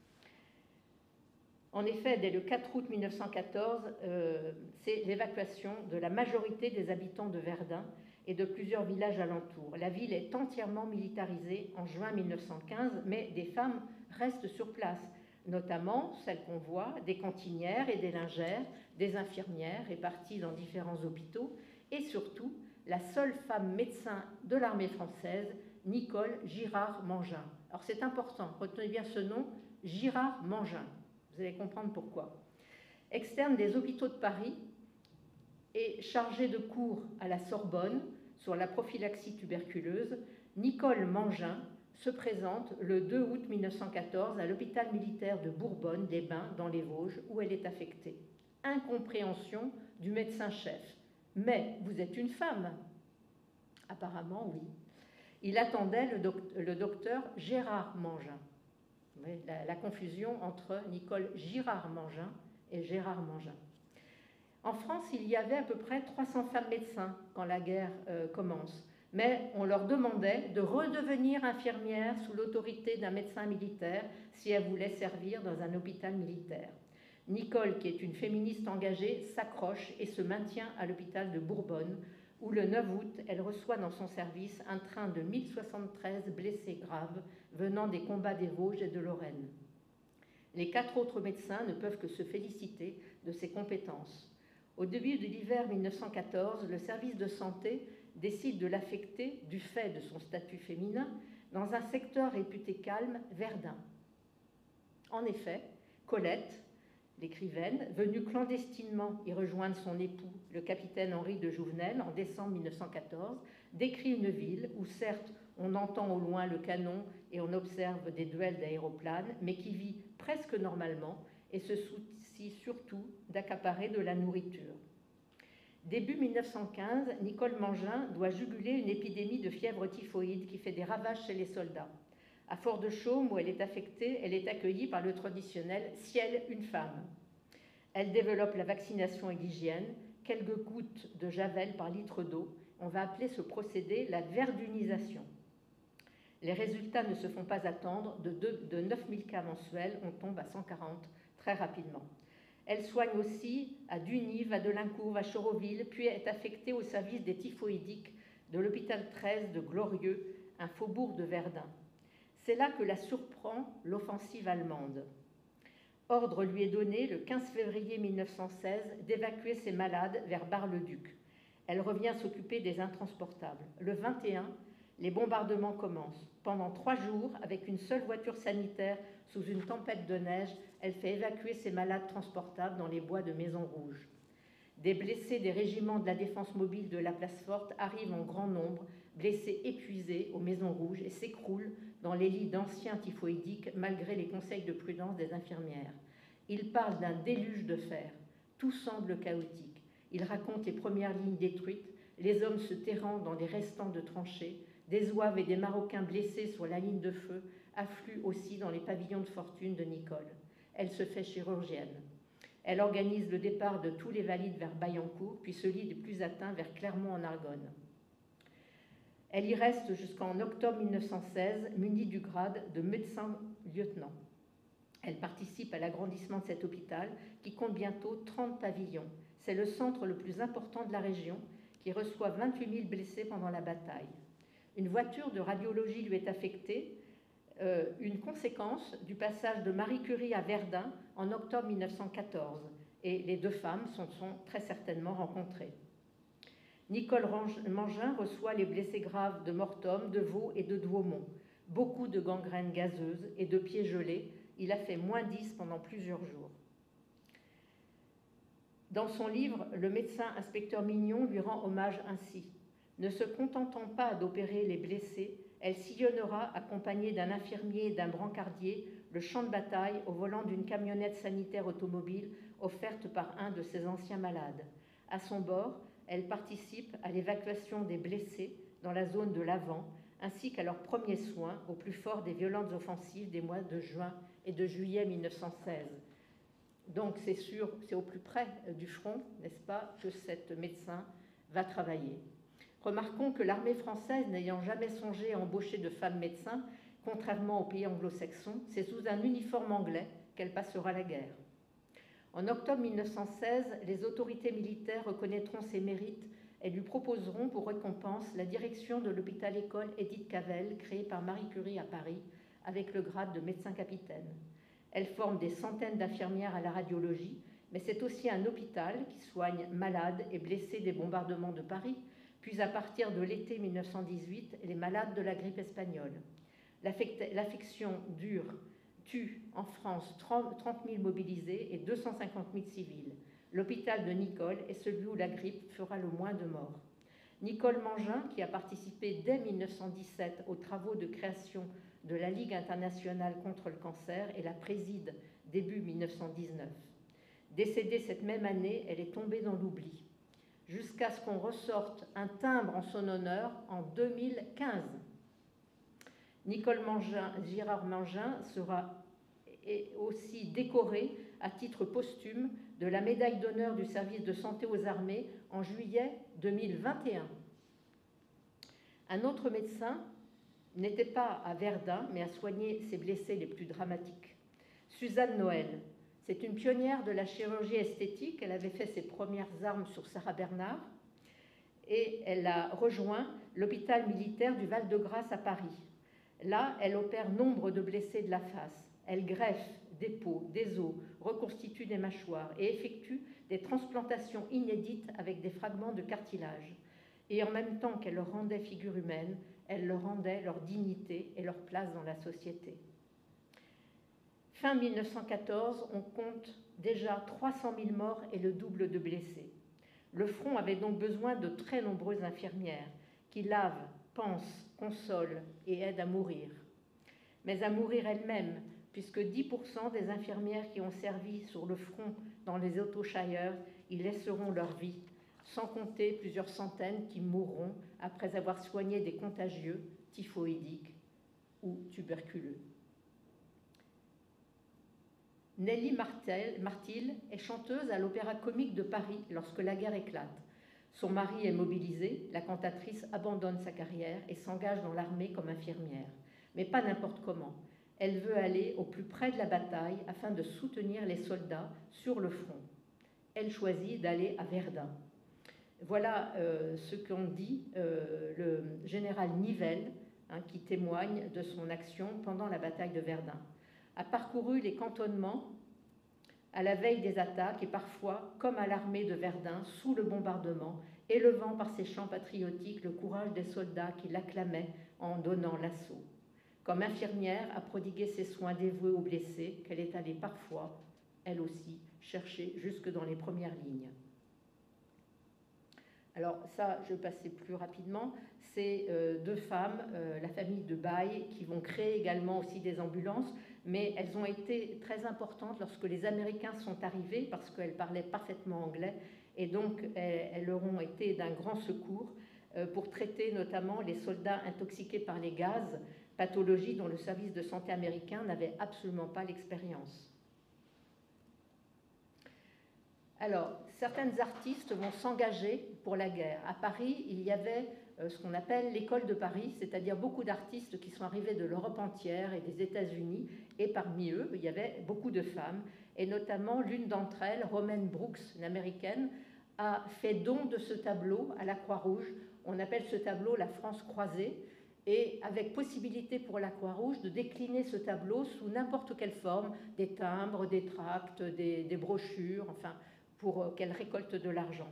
En effet, dès le quatre août mille neuf cent quatorze, euh, c'est l'évacuation de la majorité des habitants de Verdun et de plusieurs villages alentours. La ville est entièrement militarisée en juin mille neuf cent quinze, mais des femmes restent sur place, notamment celles qu'on voit, des cantinières et des lingères, des infirmières réparties dans différents hôpitaux, et surtout la seule femme médecin de l'armée française, Nicole Girard-Mangin. Alors c'est important, retenez bien ce nom, Girard-Mangin. Vous allez comprendre pourquoi. Externe des hôpitaux de Paris et chargée de cours à la Sorbonne sur la prophylaxie tuberculeuse, Nicole Mangin se présente le deux août mille neuf cent quatorze à l'hôpital militaire de Bourbonne-les-Bains dans les Vosges où elle est affectée. Incompréhension du médecin-chef. Mais vous êtes une femme? Apparemment, oui. Il attendait le, doc le docteur Gérard Mangin. La, la confusion entre Nicole Girard-Mangin et Gérard Mangin. En France, il y avait à peu près trois cents femmes médecins quand la guerre euh, commence, mais on leur demandait de redevenir infirmières sous l'autorité d'un médecin militaire si elles voulaient servir dans un hôpital militaire. Nicole, qui est une féministe engagée, s'accroche et se maintient à l'hôpital de Bourbonne, où le neuf août, elle reçoit dans son service un train de mille soixante-treize blessés graves venant des combats des Vosges et de Lorraine. Les quatre autres médecins ne peuvent que se féliciter de ses compétences. Au début de l'hiver mille neuf cent quatorze, le service de santé décide de l'affecter, du fait de son statut féminin, dans un secteur réputé calme, Verdun. En effet, Colette, l'écrivaine, venue clandestinement y rejoindre son époux, le capitaine Henri de Jouvenel, en décembre mille neuf cent quatorze, décrit une ville où, certes, on entend au loin le canon et on observe des duels d'aéroplanes, mais qui vit presque normalement et se soucie surtout d'accaparer de la nourriture. Début mille neuf cent quinze, Nicole Mangin doit juguler une épidémie de fièvre typhoïde qui fait des ravages chez les soldats. À Fort-de-Chaume, où elle est affectée, elle est accueillie par le traditionnel « ciel, une femme ». Elle développe la vaccination et l'hygiène, quelques gouttes de javel par litre d'eau. On va appeler ce procédé la verdunisation. Les résultats ne se font pas attendre. De, de neuf mille cas mensuels, on tombe à cent quarante très rapidement. Elle soigne aussi à Dunive, à Delincourt, à Choroville, puis est affectée au service des typhoïdiques de l'hôpital treize de Glorieux, un faubourg de Verdun. C'est là que la surprend l'offensive allemande. Ordre lui est donné le quinze février mille neuf cent seize d'évacuer ses malades vers Bar-le-Duc. Elle revient s'occuper des intransportables. Le vingt et un, les bombardements commencent. Pendant trois jours, avec une seule voiture sanitaire sous une tempête de neige, elle fait évacuer ses malades transportables dans les bois de Maison-Rouge. Des blessés des régiments de la défense mobile de la Place Forte arrivent en grand nombre, blessés épuisés aux Maisons Rouges, et s'écroulent dans les lits d'anciens typhoïdiques malgré les conseils de prudence des infirmières. Il parle d'un déluge de fer. Tout semble chaotique. Il raconte les premières lignes détruites, les hommes se terrant dans les restants de tranchées, des Zouaves et des Marocains blessés sur la ligne de feu affluent aussi dans les pavillons de fortune de Nicole. Elle se fait chirurgienne. Elle organise le départ de tous les valides vers Bayancourt, puis celui des plus atteints vers Clermont-en-Argonne. Elle y reste jusqu'en octobre mille neuf cent seize, munie du grade de médecin-lieutenant. Elle participe à l'agrandissement de cet hôpital qui compte bientôt trente pavillons. C'est le centre le plus important de la région qui reçoit vingt-huit mille blessés pendant la bataille. Une voiture de radiologie lui est affectée, euh, une conséquence du passage de Marie Curie à Verdun en octobre mille neuf cent quatorze, et les deux femmes se sont très certainement rencontrées. Nicole Mangin reçoit les blessés graves de Mortom, de Vaux et de Douaumont. Beaucoup de gangrènes gazeuses et de pieds gelés. Il a fait moins dix pendant plusieurs jours. Dans son livre, le médecin inspecteur Mignon lui rend hommage ainsi. Ne se contentant pas d'opérer les blessés, elle sillonnera, accompagnée d'un infirmier et d'un brancardier, le champ de bataille au volant d'une camionnette sanitaire automobile offerte par un de ses anciens malades. À son bord, elle participe à l'évacuation des blessés dans la zone de l'Avent, ainsi qu'à leurs premiers soins au plus fort des violentes offensives des mois de juin et de juillet mille neuf cent seize. Donc c'est sûr, c'est au plus près du front, n'est-ce pas, que cette médecin va travailler. Remarquons que l'armée française, n'ayant jamais songé à embaucher de femmes médecins, contrairement aux pays anglo-saxons, c'est sous un uniforme anglais qu'elle passera la guerre. En octobre mille neuf cent seize, les autorités militaires reconnaîtront ses mérites et lui proposeront pour récompense la direction de l'hôpital-école Édith Cavell, créé par Marie Curie à Paris, avec le grade de médecin-capitaine. Elle forme des centaines d'infirmières à la radiologie, mais c'est aussi un hôpital qui soigne malades et blessés des bombardements de Paris, puis à partir de l'été mille neuf cent dix-huit, les malades de la grippe espagnole. L'affection dure tue en France trente mille mobilisés et deux cent cinquante mille civils. L'hôpital de Nicolle est celui où la grippe fera le moins de morts. Nicole Mangin, qui a participé dès mille neuf cent dix-sept aux travaux de création de la Ligue internationale contre le cancer et la préside début mille neuf cent dix-neuf. Décédée cette même année, elle est tombée dans l'oubli, jusqu'à ce qu'on ressorte un timbre en son honneur en deux mille quinze. Nicole Mangin, Girard Mangin sera aussi décorée à titre posthume de la médaille d'honneur du service de santé aux armées en juillet deux mille vingt et un. Un autre médecin n'était pas à Verdun, mais a soigné ses blessés les plus dramatiques. Suzanne Noël, c'est une pionnière de la chirurgie esthétique. Elle avait fait ses premières armes sur Sarah Bernard et elle a rejoint l'hôpital militaire du Val-de-Grâce à Paris. Là, elle opère nombre de blessés de la face. Elle greffe des peaux, des os, reconstitue des mâchoires et effectue des transplantations inédites avec des fragments de cartilage. Et en même temps qu'elle leur rendait figure humaine, elle leur rendait leur dignité et leur place dans la société. Fin mille neuf cent quatorze, on compte déjà trois cent mille morts et le double de blessés. Le front avait donc besoin de très nombreuses infirmières qui lavent, pansent, consolent et aident à mourir. Mais à mourir elles-mêmes, puisque dix pour cent des infirmières qui ont servi sur le front dans les Autoshires y laisseront leur vie, sans compter plusieurs centaines qui mourront après avoir soigné des contagieux, typhoïdiques ou tuberculeux. Nelly Martel, Martil est chanteuse à l'Opéra Comique de Paris lorsque la guerre éclate. Son mari est mobilisé, la cantatrice abandonne sa carrière et s'engage dans l'armée comme infirmière. Mais pas n'importe comment. Elle veut aller au plus près de la bataille afin de soutenir les soldats sur le front. Elle choisit d'aller à Verdun. Voilà euh, ce qu'en dit euh, le général Nivelle, hein, qui témoigne de son action pendant la bataille de Verdun. A parcouru les cantonnements à la veille des attaques et parfois, comme à l'armée de Verdun, sous le bombardement, élevant par ses chants patriotiques le courage des soldats qui l'acclamaient en donnant l'assaut. Comme infirmière, a prodigué ses soins dévoués aux blessés qu'elle est allée parfois, elle aussi, chercher jusque dans les premières lignes. Alors ça, je vais passer plus rapidement. C'est euh, deux femmes, euh, la famille de Baye, qui vont créer également aussi des ambulances, mais elles ont été très importantes lorsque les Américains sont arrivés, parce qu'elles parlaient parfaitement anglais, et donc elles, elles leur ont été d'un grand secours euh, pour traiter notamment les soldats intoxiqués par les gaz, pathologie dont le service de santé américain n'avait absolument pas l'expérience. Alors, certaines artistes vont s'engager pour la guerre. À Paris, il y avait euh, ce qu'on appelle l'école de Paris, c'est-à-dire beaucoup d'artistes qui sont arrivés de l'Europe entière et des États-Unis, et parmi eux, il y avait beaucoup de femmes, et notamment l'une d'entre elles, Romaine Brooks, une américaine, a fait don de ce tableau à la Croix-Rouge. On appelle ce tableau la France croisée, et avec possibilité pour la Croix-Rouge de décliner ce tableau sous n'importe quelle forme, des timbres, des tracts, des, des brochures, enfin, pour qu'elle récolte de l'argent.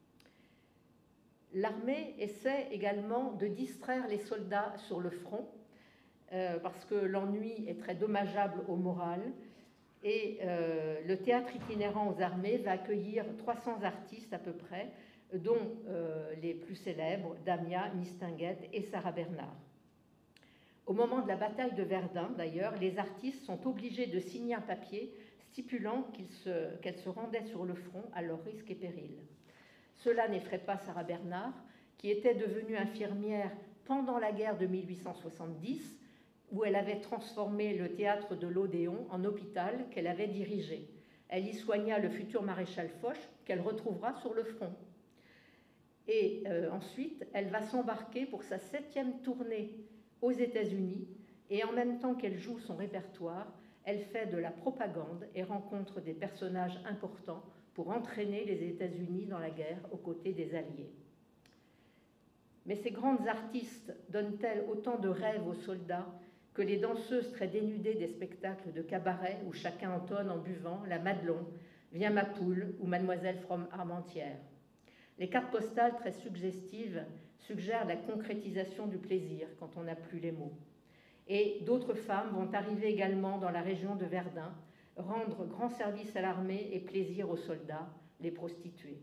L'armée essaie également de distraire les soldats sur le front, euh, parce que l'ennui est très dommageable au moral, et euh, le théâtre itinérant aux armées va accueillir trois cents artistes à peu près, dont euh, les plus célèbres, Damia, Mistinguett et Sarah Bernard. Au moment de la bataille de Verdun, d'ailleurs, les artistes sont obligés de signer un papier stipulant qu'ils se, qu'elles se rendaient sur le front à leur risque et péril. Cela n'effraie pas Sarah Bernard, qui était devenue infirmière pendant la guerre de mille huit cent soixante-dix, où elle avait transformé le théâtre de l'Odéon en hôpital qu'elle avait dirigé. Elle y soigna le futur maréchal Foch, qu'elle retrouvera sur le front. Et euh, ensuite, elle va s'embarquer pour sa septième tournée aux États-Unis, et en même temps qu'elle joue son répertoire, elle fait de la propagande et rencontre des personnages importants pour entraîner les États-Unis dans la guerre aux côtés des Alliés. Mais ces grandes artistes donnent-elles autant de rêves aux soldats que les danseuses très dénudées des spectacles de cabaret où chacun entonne en buvant la Madelon, Viens ma poule ou Mademoiselle from Armentières? Les cartes postales très suggestives suggèrent la concrétisation du plaisir quand on n'a plus les mots. Et d'autres femmes vont arriver également dans la région de Verdun, rendre grand service à l'armée et plaisir aux soldats, les prostituées.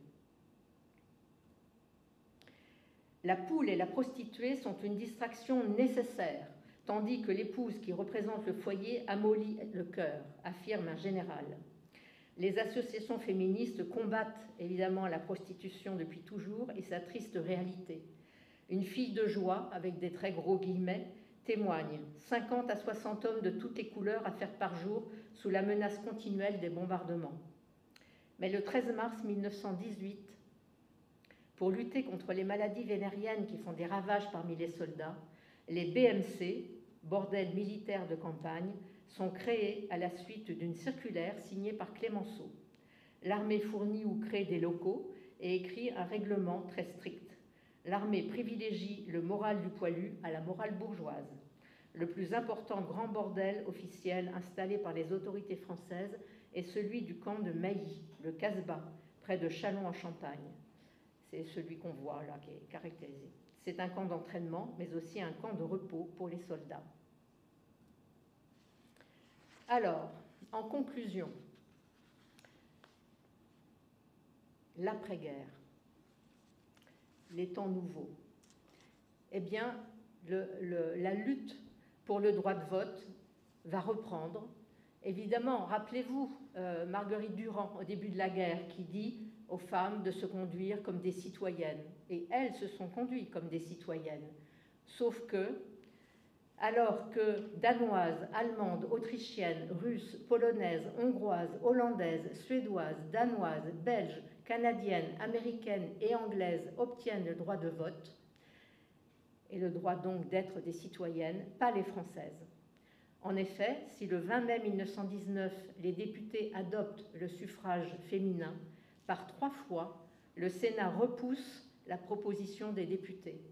La poule et la prostituée sont une distraction nécessaire, tandis que l'épouse qui représente le foyer amollit le cœur, affirme un général. Les associations féministes combattent évidemment la prostitution depuis toujours et sa triste réalité. Une fille de joie, avec des très gros guillemets, témoigne « cinquante à soixante hommes de toutes les couleurs à faire par jour sous la menace continuelle des bombardements ». Mais le treize mars mille neuf cent dix-huit, pour lutter contre les maladies vénériennes qui font des ravages parmi les soldats, les B M C, bordels militaires de campagne, sont créés à la suite d'une circulaire signée par Clémenceau. L'armée fournit ou crée des locaux et écrit un règlement très strict. L'armée privilégie le moral du poilu à la morale bourgeoise. Le plus important grand bordel officiel installé par les autorités françaises est celui du camp de Mailly, le Casbah, près de Châlons-en-Champagne. C'est celui qu'on voit là, qui est caractérisé. C'est un camp d'entraînement, mais aussi un camp de repos pour les soldats. Alors, en conclusion, l'après-guerre, les temps nouveaux, eh bien, le, le, la lutte pour le droit de vote va reprendre. Évidemment, rappelez-vous euh, Marguerite Durand, au début de la guerre, qui dit aux femmes de se conduire comme des citoyennes. Et elles se sont conduites comme des citoyennes. Sauf que, alors que danoises, allemandes, autrichiennes, russes, polonaises, hongroises, hollandaises, suédoises, danoises, belges, canadiennes, américaines et anglaises obtiennent le droit de vote, et le droit donc d'être des citoyennes, pas les françaises. En effet, si le vingt mai mille neuf cent dix-neuf, les députés adoptent le suffrage féminin, par trois fois, le Sénat repousse la proposition des députés.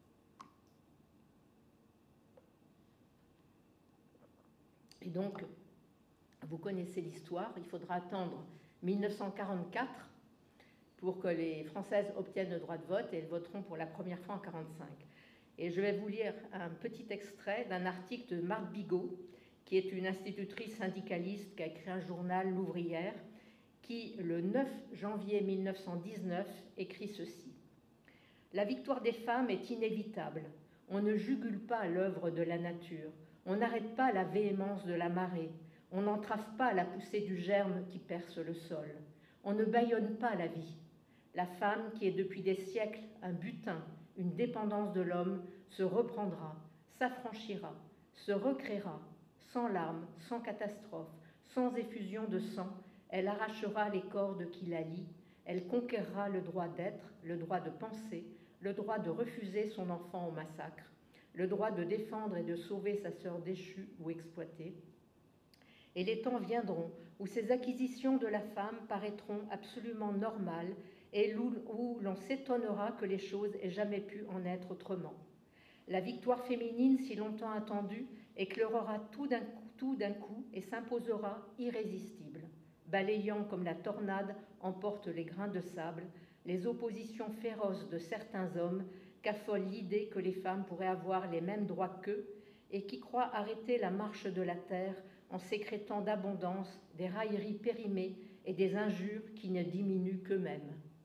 Et donc, vous connaissez l'histoire, il faudra attendre mille neuf cent quarante-quatre pour que les Françaises obtiennent le droit de vote et elles voteront pour la première fois en mille neuf cent quarante-cinq. Et je vais vous lire un petit extrait d'un article de Marthe Bigot, qui est une institutrice syndicaliste qui a écrit un journal, L'Ouvrière, qui, le neuf janvier mille neuf cent dix-neuf, écrit ceci. « La victoire des femmes est inévitable. On ne jugule pas l'œuvre de la nature. On n'arrête pas la véhémence de la marée. On n'entrave pas la poussée du germe qui perce le sol. On ne bâillonne pas la vie. La femme, qui est depuis des siècles un butin, une dépendance de l'homme, se reprendra, s'affranchira, se recréera, sans larmes, sans catastrophe, sans effusion de sang. Elle arrachera les cordes qui la lient. Elle conquérera le droit d'être, le droit de penser, le droit de refuser son enfant au massacre, le droit de défendre et de sauver sa sœur déchue ou exploitée. Et les temps viendront où ces acquisitions de la femme paraîtront absolument normales et où l'on s'étonnera que les choses aient jamais pu en être autrement. La victoire féminine, si longtemps attendue, éclairera tout d'un coup, tout d'un coup et s'imposera irrésistible, balayant comme la tornade emporte les grains de sable, les oppositions féroces de certains hommes qu'affole l'idée que les femmes pourraient avoir les mêmes droits qu'eux et qui croient arrêter la marche de la terre en sécrétant d'abondance des railleries périmées et des injures qui ne diminuent qu'eux-mêmes. »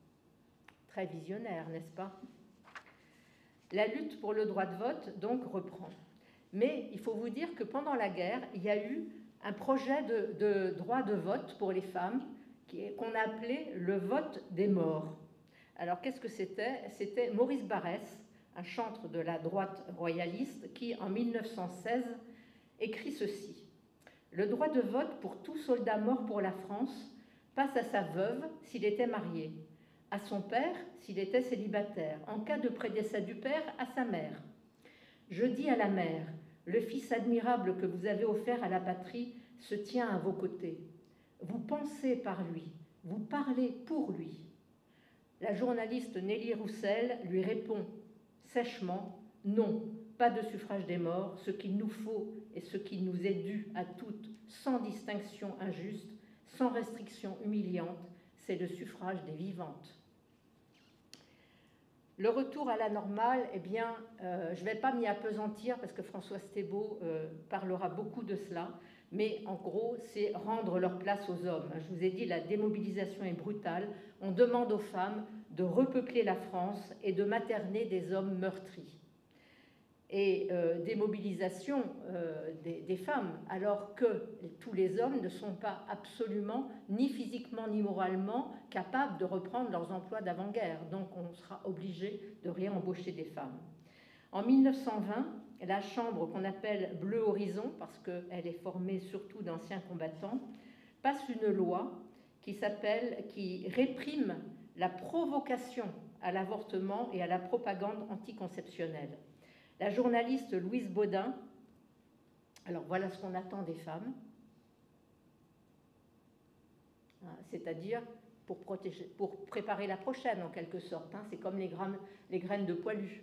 Très visionnaire, n'est-ce pas? La lutte pour le droit de vote, donc, reprend. Mais il faut vous dire que pendant la guerre, il y a eu un projet de, de droit de vote pour les femmes qu'on a appelé le vote des morts. Alors, qu'est-ce que c'était? C'était Maurice Barrès, un chantre de la droite royaliste, qui, en mille neuf cent seize, écrit ceci. « Le droit de vote pour tout soldat mort pour la France passe à sa veuve s'il était marié, à son père s'il était célibataire, en cas de prédécès du père, à sa mère. Je dis à la mère, le fils admirable que vous avez offert à la patrie se tient à vos côtés. Vous pensez par lui, vous parlez pour lui. » La journaliste Nelly Roussel lui répond sèchement, « Non, pas de suffrage des morts, ce qu'il nous faut et ce qui nous est dû à toutes, sans distinction injuste, sans restriction humiliante, c'est le suffrage des vivantes. » Le retour à la normale, eh bien, euh, je ne vais pas m'y appesantir parce que Françoise Thébault euh, parlera beaucoup de cela, mais en gros, c'est rendre leur place aux hommes. Je vous ai dit, la démobilisation est brutale. On demande aux femmes de repeupler la France et de materner des hommes meurtris. Et euh, démobilisation euh, des, des femmes, alors que tous les hommes ne sont pas absolument, ni physiquement ni moralement, capables de reprendre leurs emplois d'avant-guerre. Donc on sera obligé de réembaucher des femmes. En mille neuf cent vingt, la Chambre qu'on appelle Bleu Horizon, parce qu'elle est formée surtout d'anciens combattants, passe une loi qui s'appelle, qui réprime la provocation à l'avortement et à la propagande anticonceptionnelle. La journaliste Louise Baudin, alors voilà ce qu'on attend des femmes, c'est-à-dire pour, protéger, pour préparer la prochaine en quelque sorte, hein, c'est comme les, grammes, les graines de poilu.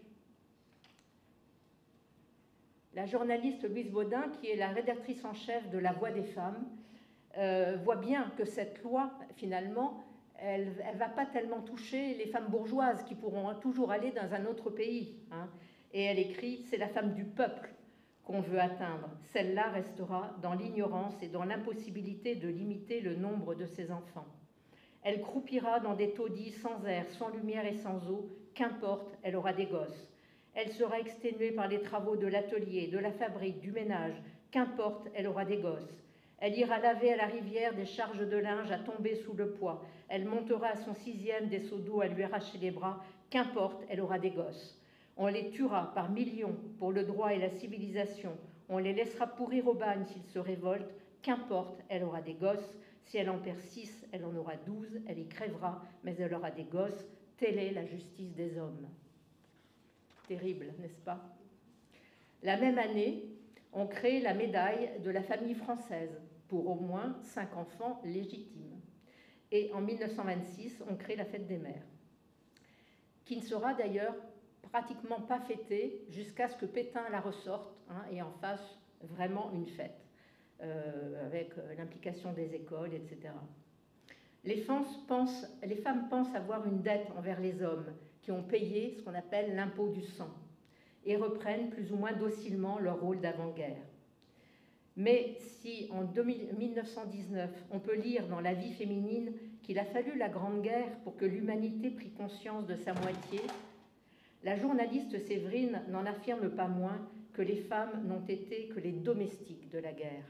La journaliste Louise Baudin, qui est la rédactrice en chef de La Voix des femmes, euh, voit bien que cette loi, finalement, elle ne va pas tellement toucher les femmes bourgeoises qui pourront toujours aller dans un autre pays, hein. Et elle écrit « C'est la femme du peuple qu'on veut atteindre. Celle-là restera dans l'ignorance et dans l'impossibilité de limiter le nombre de ses enfants. Elle croupira dans des taudis sans air, sans lumière et sans eau. Qu'importe, elle aura des gosses. Elle sera exténuée par les travaux de l'atelier, de la fabrique, du ménage. Qu'importe, elle aura des gosses. Elle ira laver à la rivière des charges de linge à tomber sous le poids. Elle montera à son sixième des seaux d'eau à lui arracher les bras. Qu'importe, elle aura des gosses. On les tuera par millions pour le droit et la civilisation. On les laissera pourrir au bagne s'ils se révoltent. Qu'importe, elle aura des gosses. Si elle en perd six, elle en aura douze. Elle y crèvera, mais elle aura des gosses. Telle est la justice des hommes. » Terrible, n'est-ce pas? La même année, on crée la médaille de la famille française pour au moins cinq enfants légitimes. Et en mille neuf cent vingt-six, on crée la fête des mères, qui ne sera d'ailleurs pratiquement pas fêtée jusqu'à ce que Pétain la ressorte, hein, et en fasse vraiment une fête, euh, avec l'implication des écoles, et cetera. Les femmes, pensent, les femmes pensent avoir une dette envers les hommes qui ont payé ce qu'on appelle l'impôt du sang et reprennent plus ou moins docilement leur rôle d'avant-guerre. Mais si en mille neuf cent dix-neuf, on peut lire dans La vie féminine qu'il a fallu la Grande Guerre pour que l'humanité prît conscience de sa moitié, la journaliste Séverine n'en affirme pas moins que les femmes n'ont été que les domestiques de la guerre.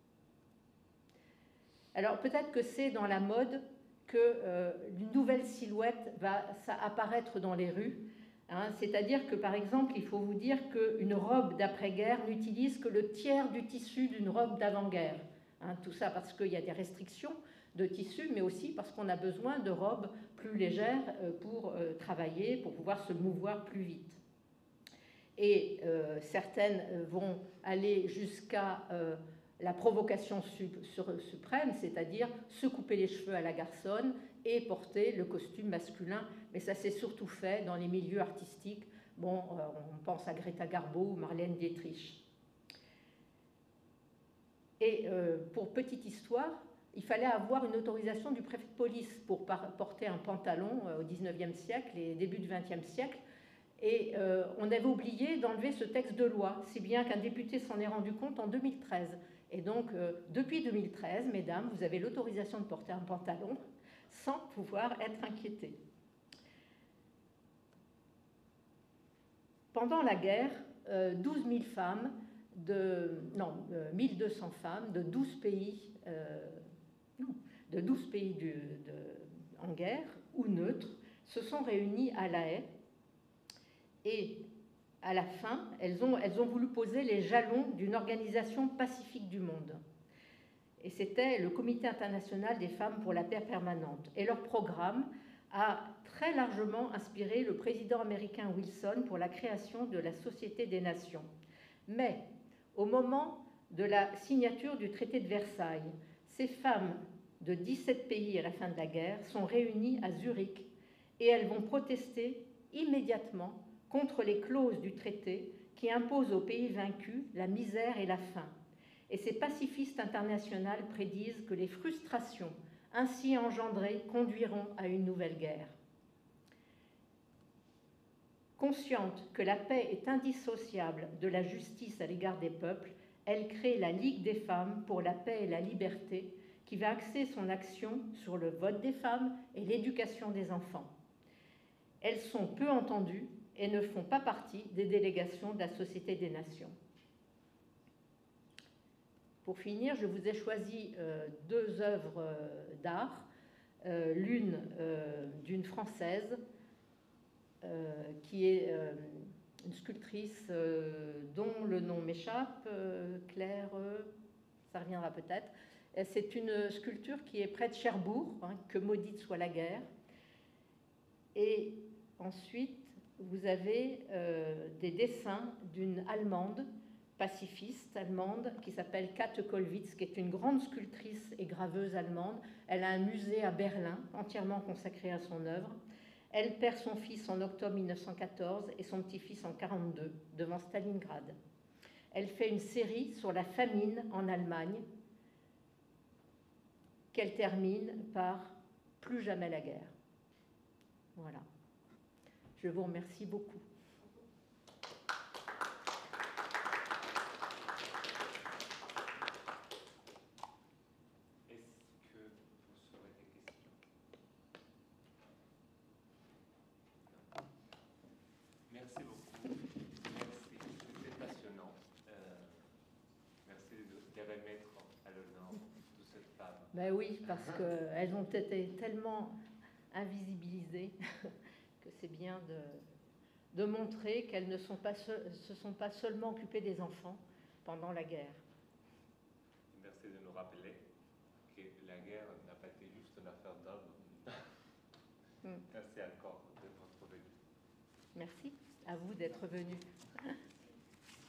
Alors peut-être que c'est dans la mode qu'une euh, nouvelle silhouette va ça, apparaître dans les rues, hein, c'est-à-dire que par exemple, il faut vous dire qu'une robe d'après-guerre n'utilise que le tiers du tissu d'une robe d'avant-guerre. Hein, tout ça parce qu'il y a des restrictions de tissu, mais aussi parce qu'on a besoin de robes plus légères pour euh, travailler, pour pouvoir se mouvoir plus vite. Et euh, certaines vont aller jusqu'à euh, la provocation sup suprême, c'est-à-dire se couper les cheveux à la garçonne et porter le costume masculin. Mais ça s'est surtout fait dans les milieux artistiques. Bon, euh, on pense à Greta Garbo ou Marlène Dietrich. Et euh, pour petite histoire, il fallait avoir une autorisation du préfet de police pour porter un pantalon au dix-neuvième siècle et début du vingtième siècle. Et euh, on avait oublié d'enlever ce texte de loi, si bien qu'un député s'en est rendu compte en deux mille treize. Et donc, euh, depuis deux mille treize, mesdames, vous avez l'autorisation de porter un pantalon sans pouvoir être inquiétées. pendant la guerre, euh, douze mille femmes, de, non, euh, mille deux cents femmes de douze pays, euh, non, de douze pays du, de, en guerre ou neutres se sont réunies à La Haye. Et à la fin, elles ont, elles ont voulu poser les jalons d'une organisation pacifique du monde. Et c'était le Comité international des femmes pour la paix permanente. Et leur programme a très largement inspiré le président américain Wilson pour la création de la Société des Nations. Mais au moment de la signature du traité de Versailles, ces femmes de dix-sept pays à la fin de la guerre sont réunies à Zurich et elles vont protester immédiatement contre les clauses du traité qui imposent aux pays vaincus la misère et la faim. Et ces pacifistes internationales prédisent que les frustrations ainsi engendrées conduiront à une nouvelle guerre. Consciente que la paix est indissociable de la justice à l'égard des peuples, elle crée la Ligue des femmes pour la paix et la liberté, qui va axer son action sur le vote des femmes et l'éducation des enfants. Elles sont peu entendues et ne font pas partie des délégations de la Société des Nations. Pour finir, je vous ai choisi euh, deux œuvres euh, d'art, euh, l'une euh, d'une Française euh, qui est euh, une sculptrice euh, dont le nom m'échappe, euh, Claire, euh, ça reviendra peut-être. C'est une sculpture qui est près de Cherbourg, hein, que maudite soit la guerre. Et ensuite, vous avez euh, des dessins d'une Allemande, pacifiste allemande, qui s'appelle Käthe Kollwitz, qui est une grande sculptrice et graveuse allemande. Elle a un musée à Berlin, entièrement consacré à son œuvre. Elle perd son fils en octobre mille neuf cent quatorze et son petit-fils en mille neuf cent quarante-deux, devant Stalingrad. Elle fait une série sur la famine en Allemagne, qu'elle termine par « Plus jamais la guerre ». Voilà. Je vous remercie beaucoup. Est-ce que vous aurez des questions? Merci beaucoup. Merci. C'était passionnant. Euh, merci de, de remettre à l'honneur toutes ces femmes. Ben oui, parce qu'elles ont été tellement invisibilisées que c'est bien de, de montrer qu'elles ne sont pas se, se sont pas seulement occupées des enfants pendant la guerre. Merci de nous rappeler que la guerre n'a pas été juste une affaire d'hommes. Mm. Merci encore de votre venue. Merci à vous d'être venus.